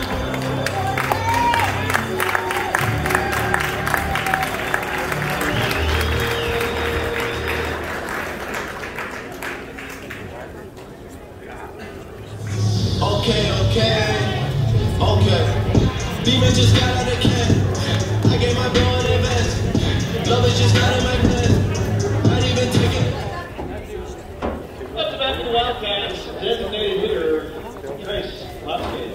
[SPEAKER 15] Okay, okay, okay. Demons just got out of can. I gave my bro an advance. Love is just not in my plan. Not even taking.
[SPEAKER 14] Up the bat for the Wildcats, designated hitter Trace Vasquez.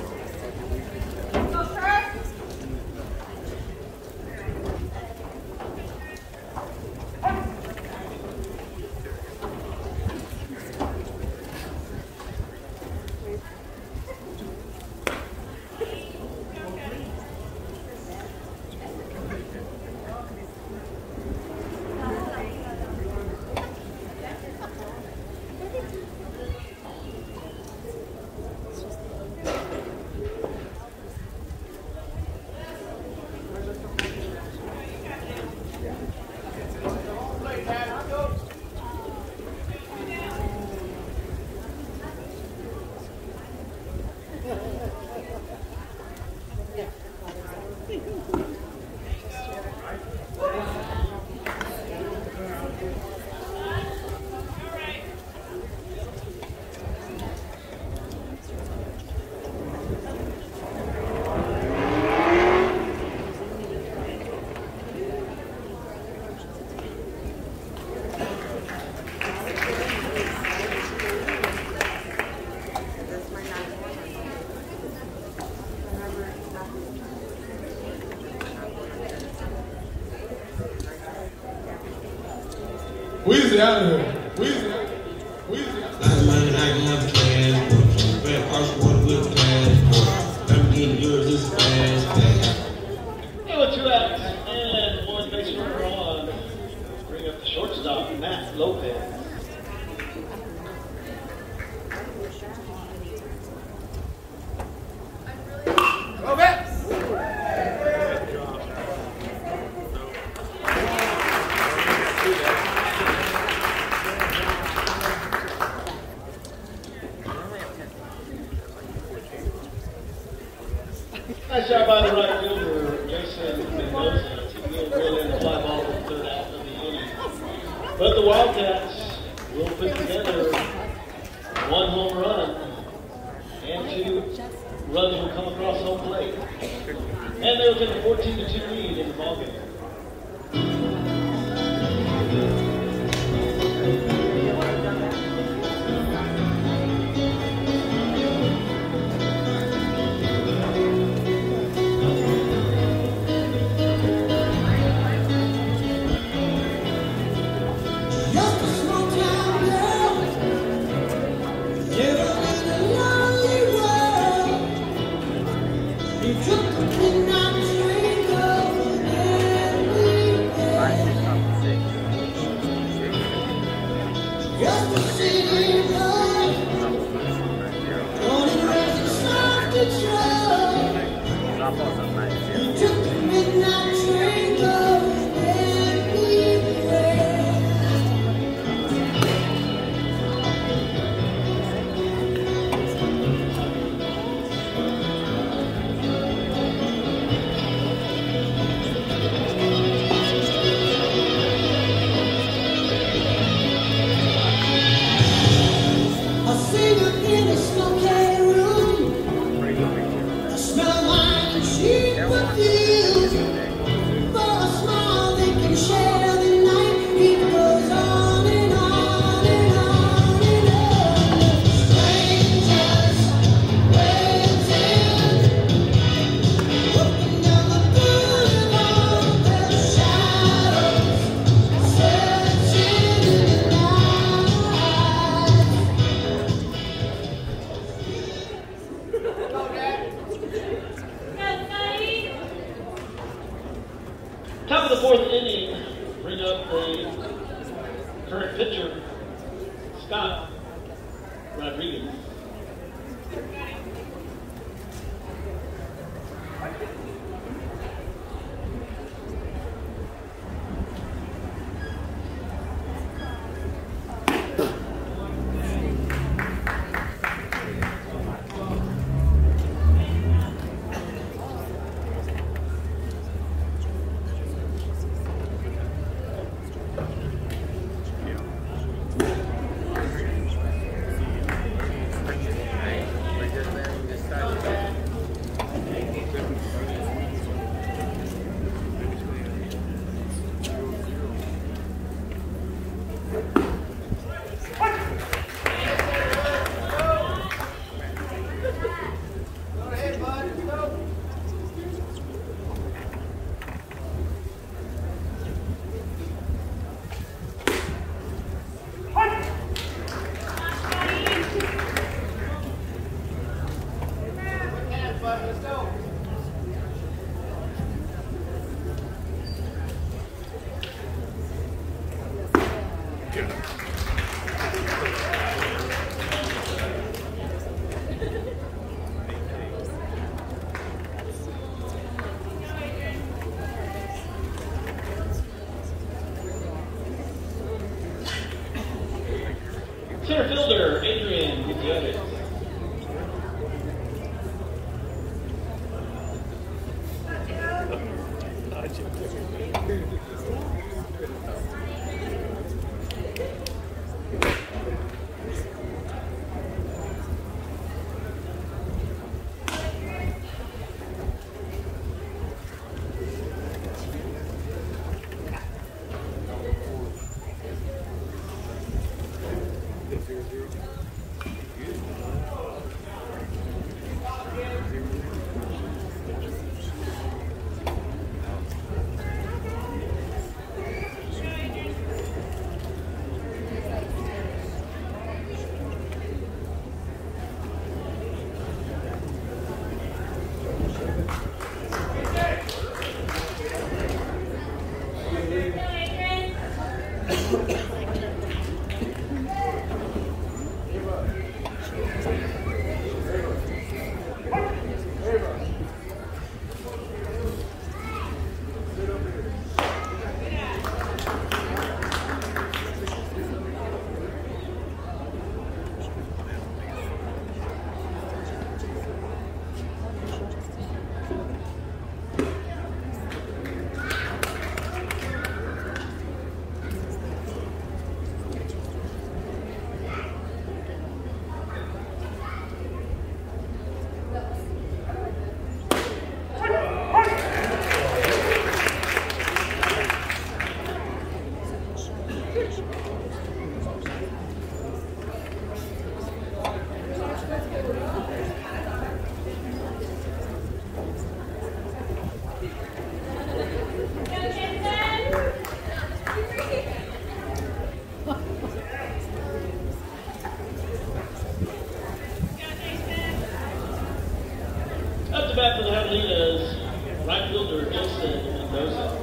[SPEAKER 15] Weezy out of here. Weezy out. Weezy out. Last money I can have cash. Bad partial water with cash. I'm getting yours this fast.
[SPEAKER 14] And with two outs and one base runner on, bring up the shortstop, Matt Lopez.
[SPEAKER 20] Go back.
[SPEAKER 14] Nice job by the right fielder, Jason Mendoza, to get really in the fly ball in the third half of the inning. But the Wildcats will put together one home run and two runs will come across home plate. And they'll take a fourteen to two lead in the ballgame. Top of the fourth inning, bring up the current pitcher, Scott Rodriguez. Center fielder, Adrian Gutierrez. up to bat for the Javelinas, right fielder Jason Mendoza.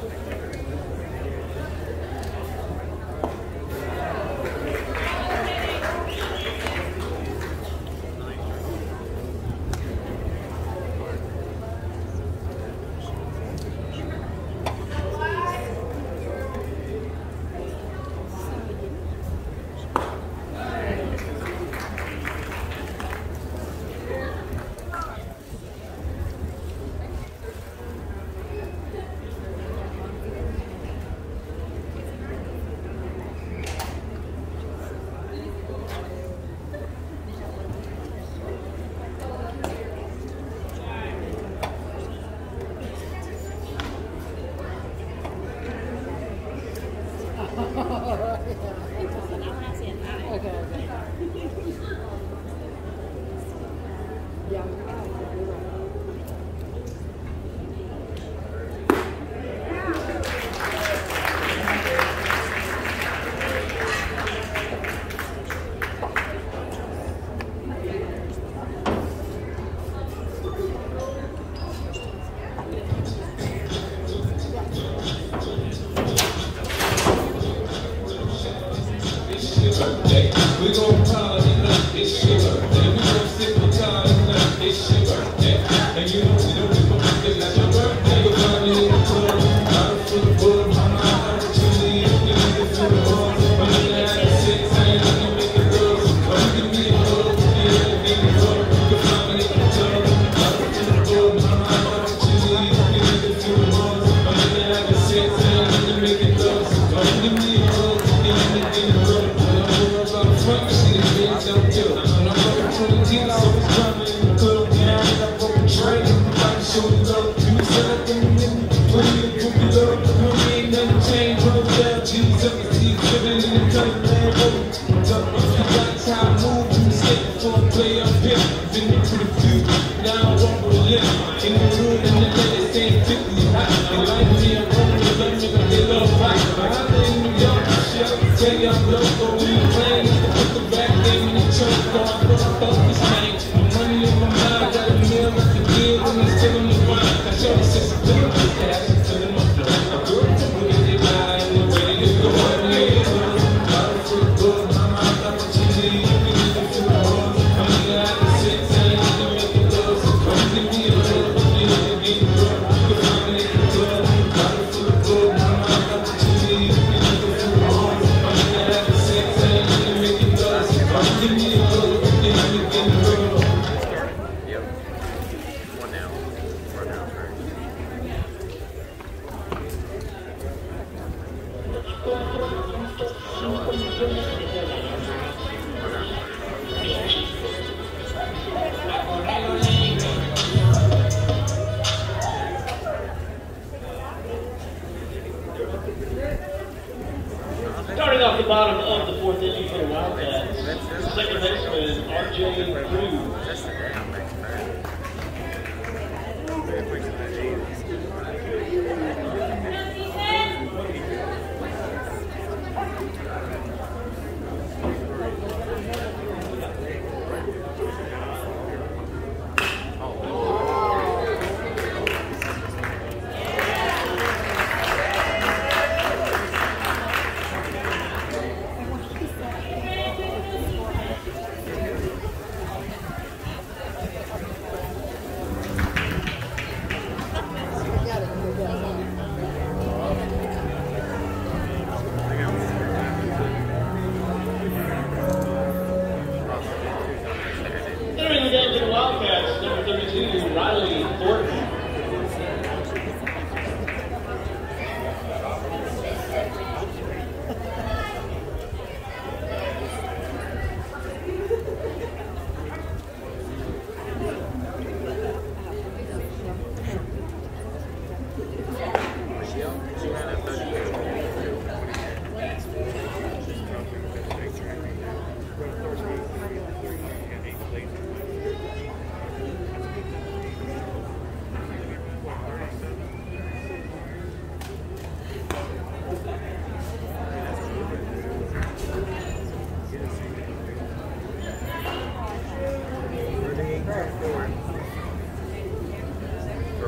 [SPEAKER 14] Starting off the bottom of the fourth inning for the Wildcats, second baseman R J Cruz.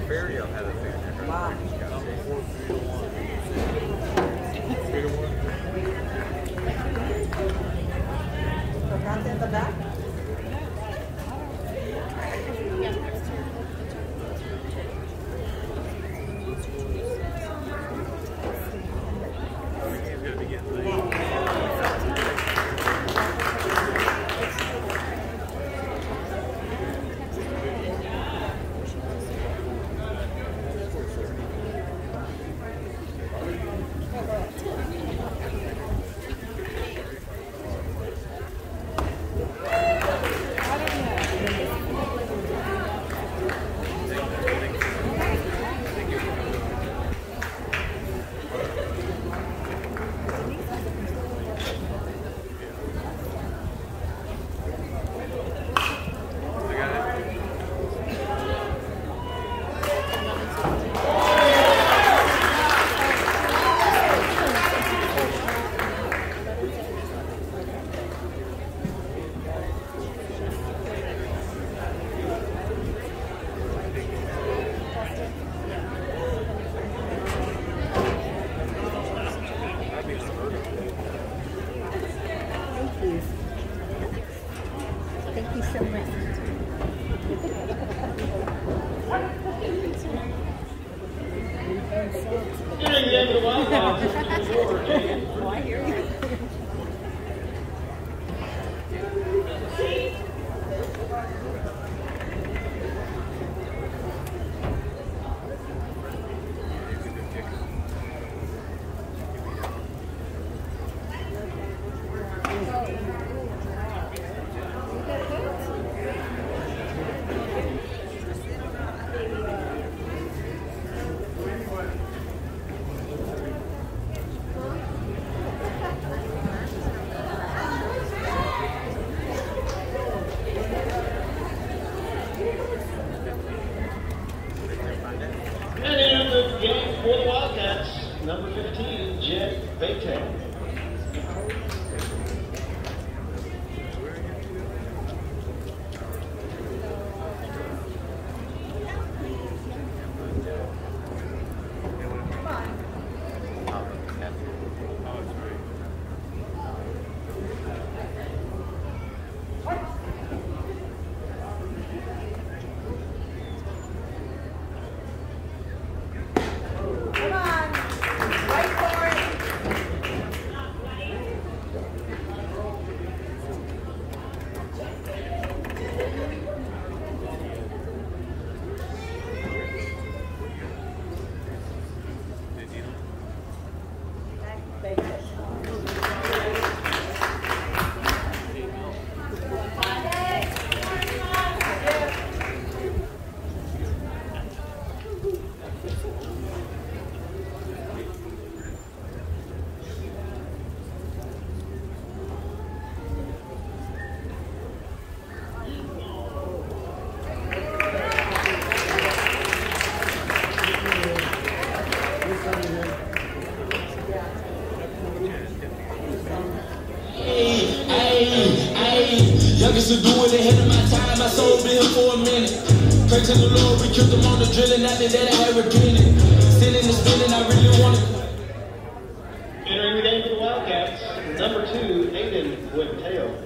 [SPEAKER 19] Fairy has a signature. Wow.
[SPEAKER 3] Tocante in the back?
[SPEAKER 16] Youngest to do it ahead of my time. I sold Bill for a minute. Pray to the Lord, we killed them on the drilling. After that, I had repented. Sitting and spinning, I really want to.
[SPEAKER 14] Entering the game for the Wildcats, number two, Aiden Buenteo.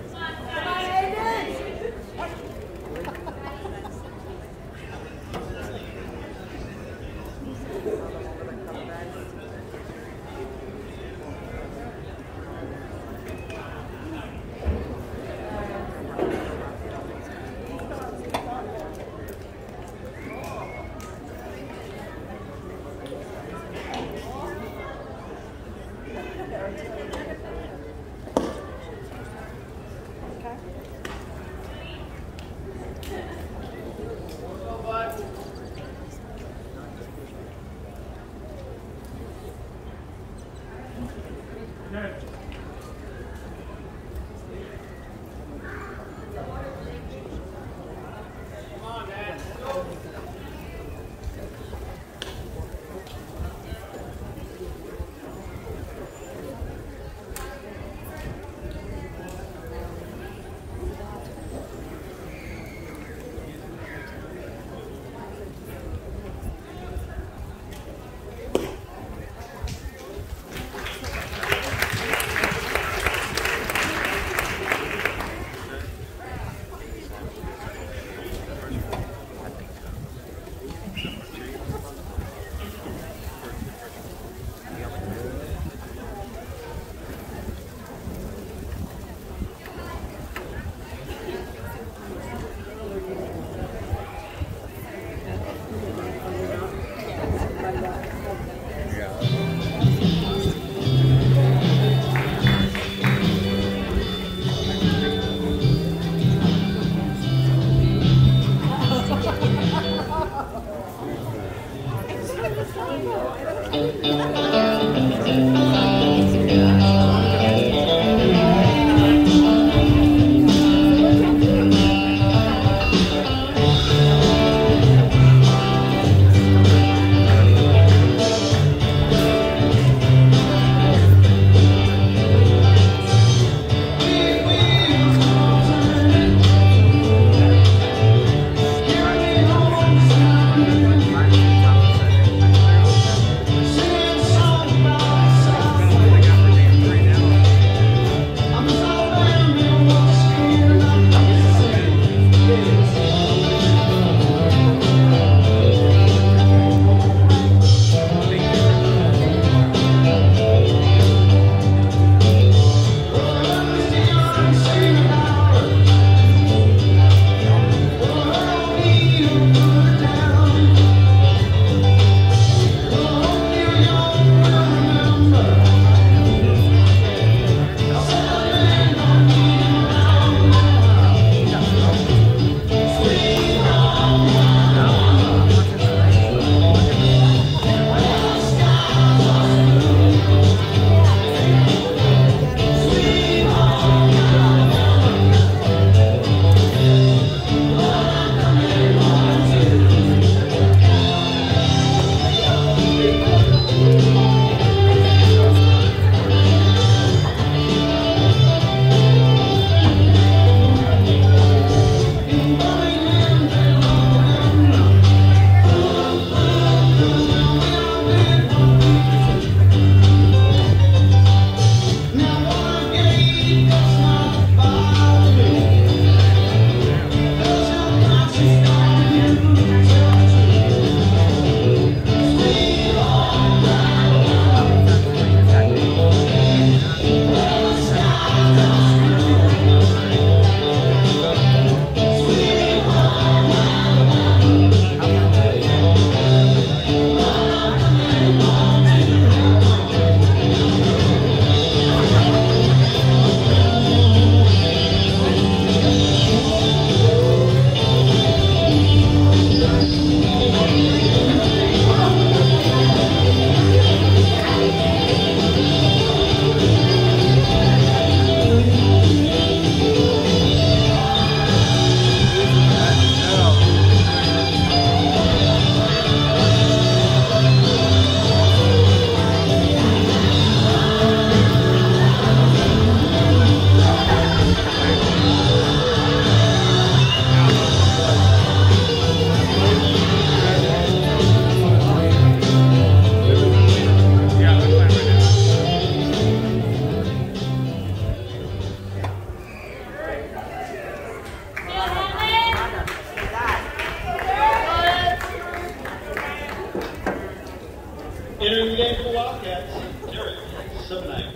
[SPEAKER 14] Entering the game for the Wildcats, Derek Subnight.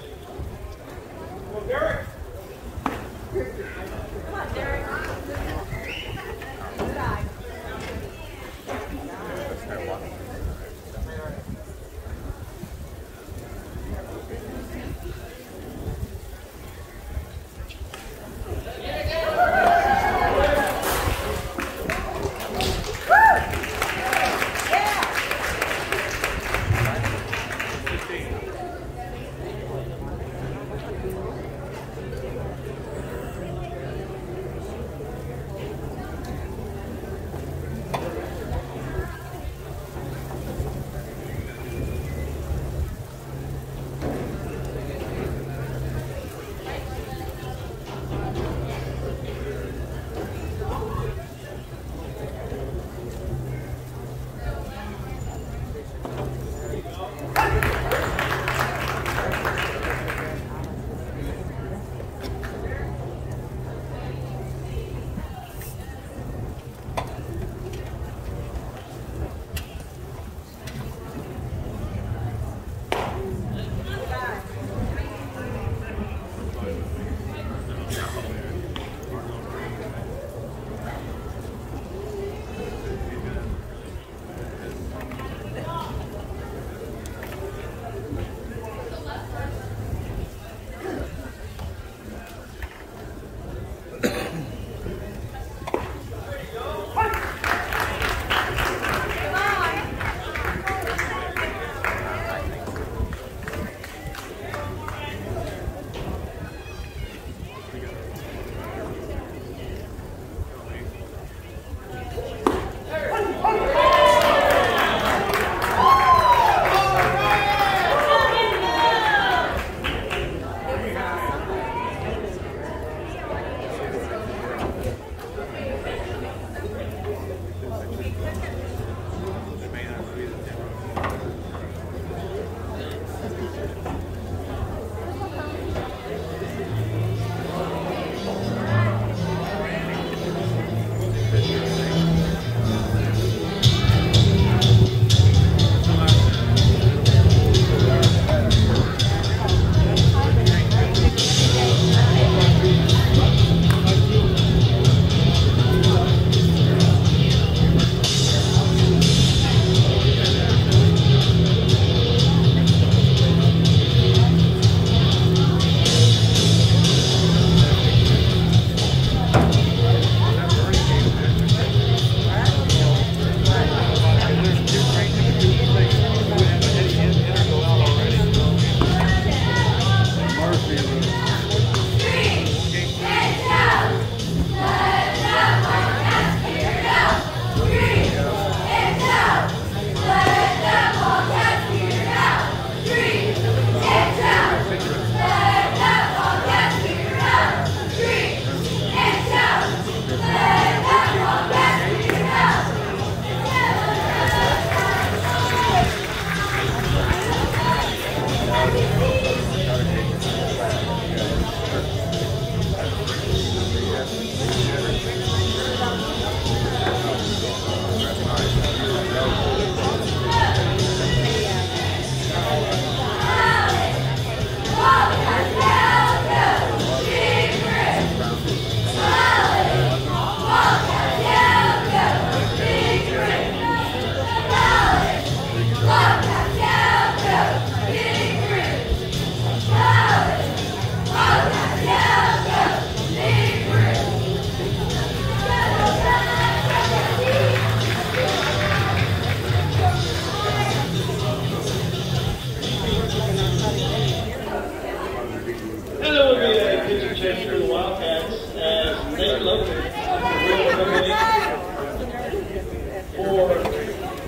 [SPEAKER 14] Well, Derek.
[SPEAKER 3] Come on, Derek.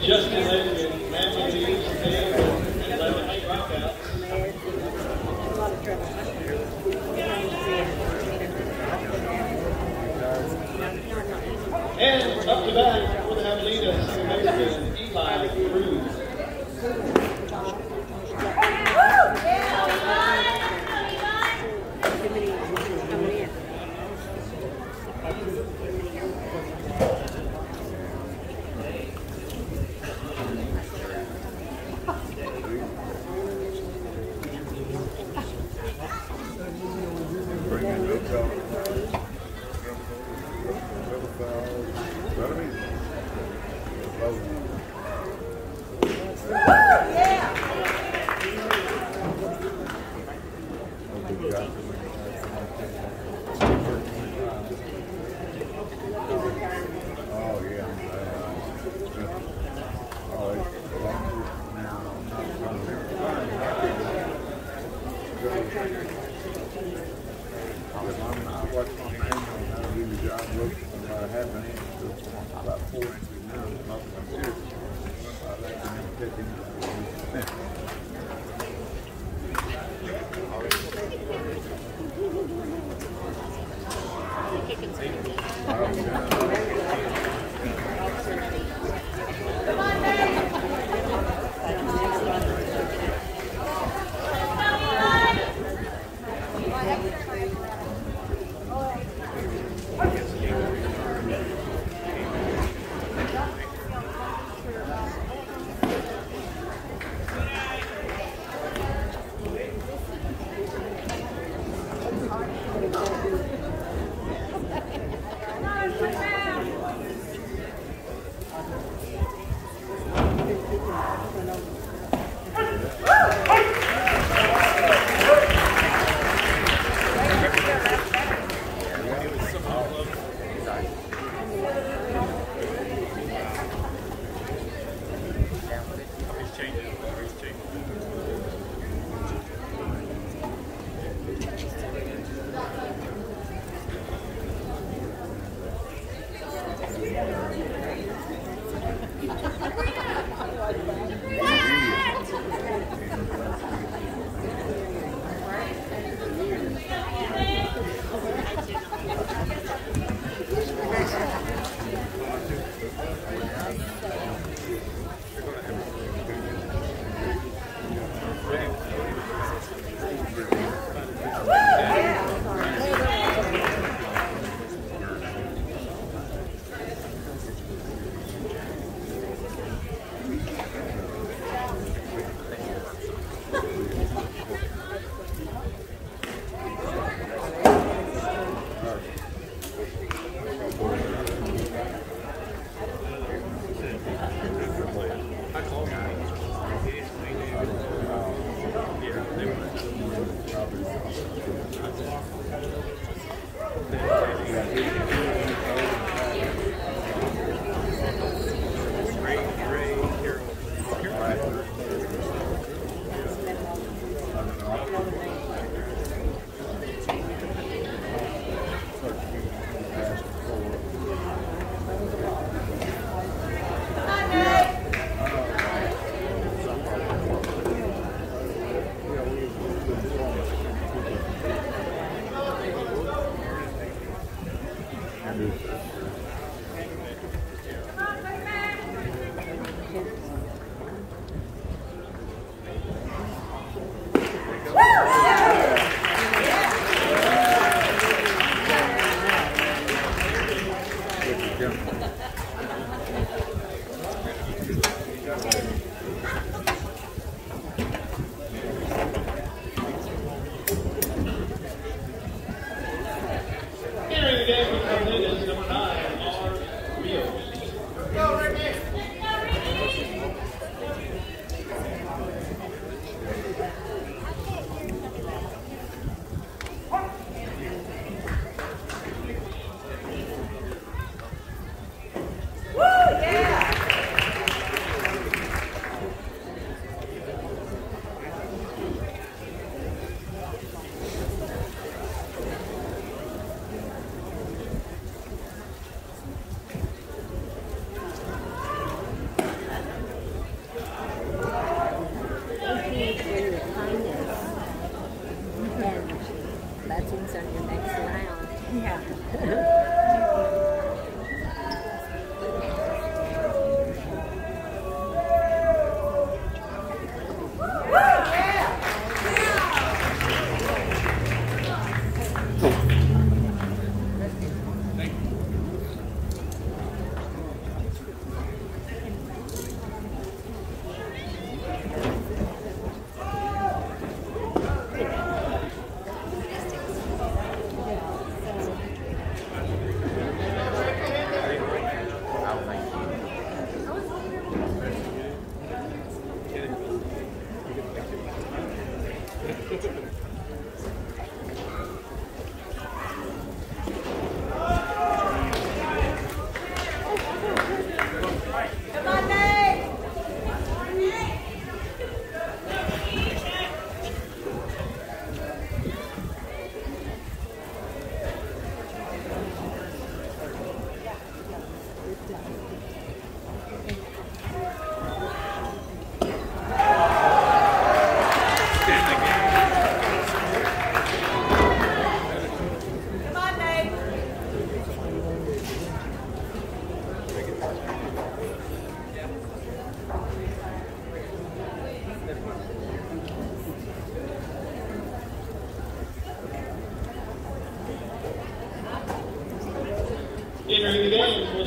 [SPEAKER 14] Justin Lesbian, Matthew Hughes, Dave, and Leonard Strikeout. And up to bat for the Avenida, second baseman, Eli Cruz.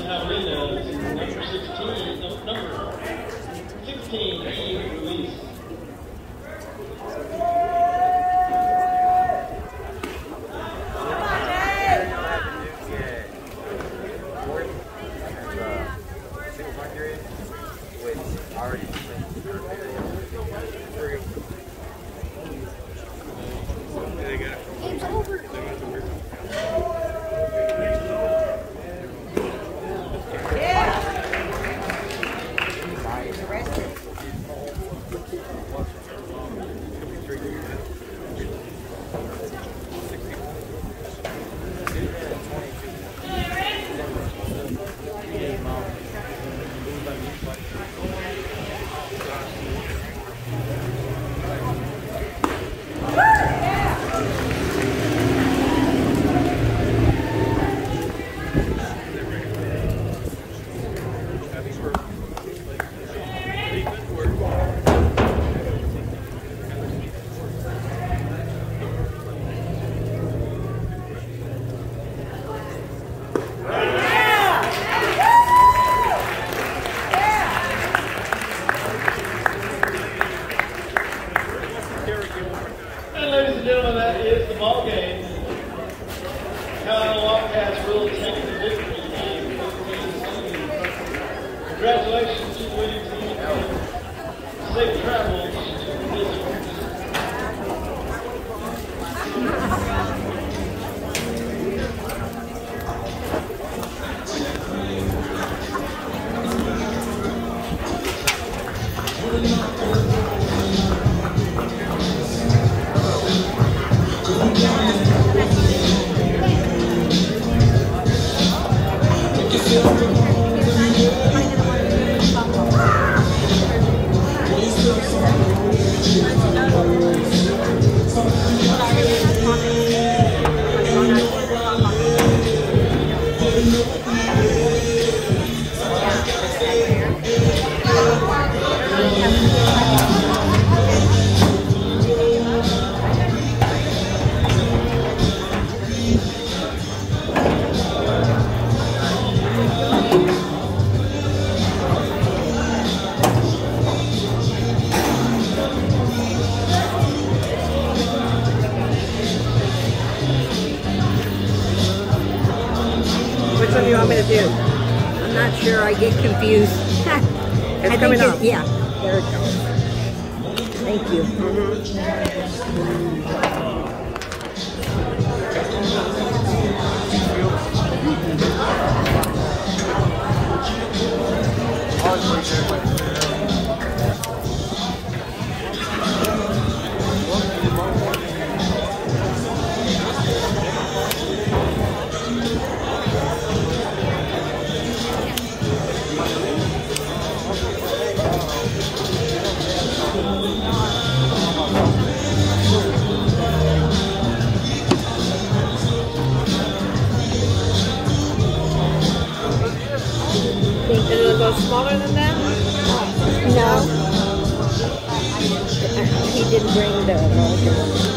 [SPEAKER 14] Catalan, number sixteen, no, number sixteen, Ruiz. Congratulations to the winning team. Safe travels to this
[SPEAKER 2] Which one do you want me to do? I'm not sure. I get confused. It's coming up. Yeah, there it goes. Thank you. Is it a little smaller than that? No. He didn't bring the larger one.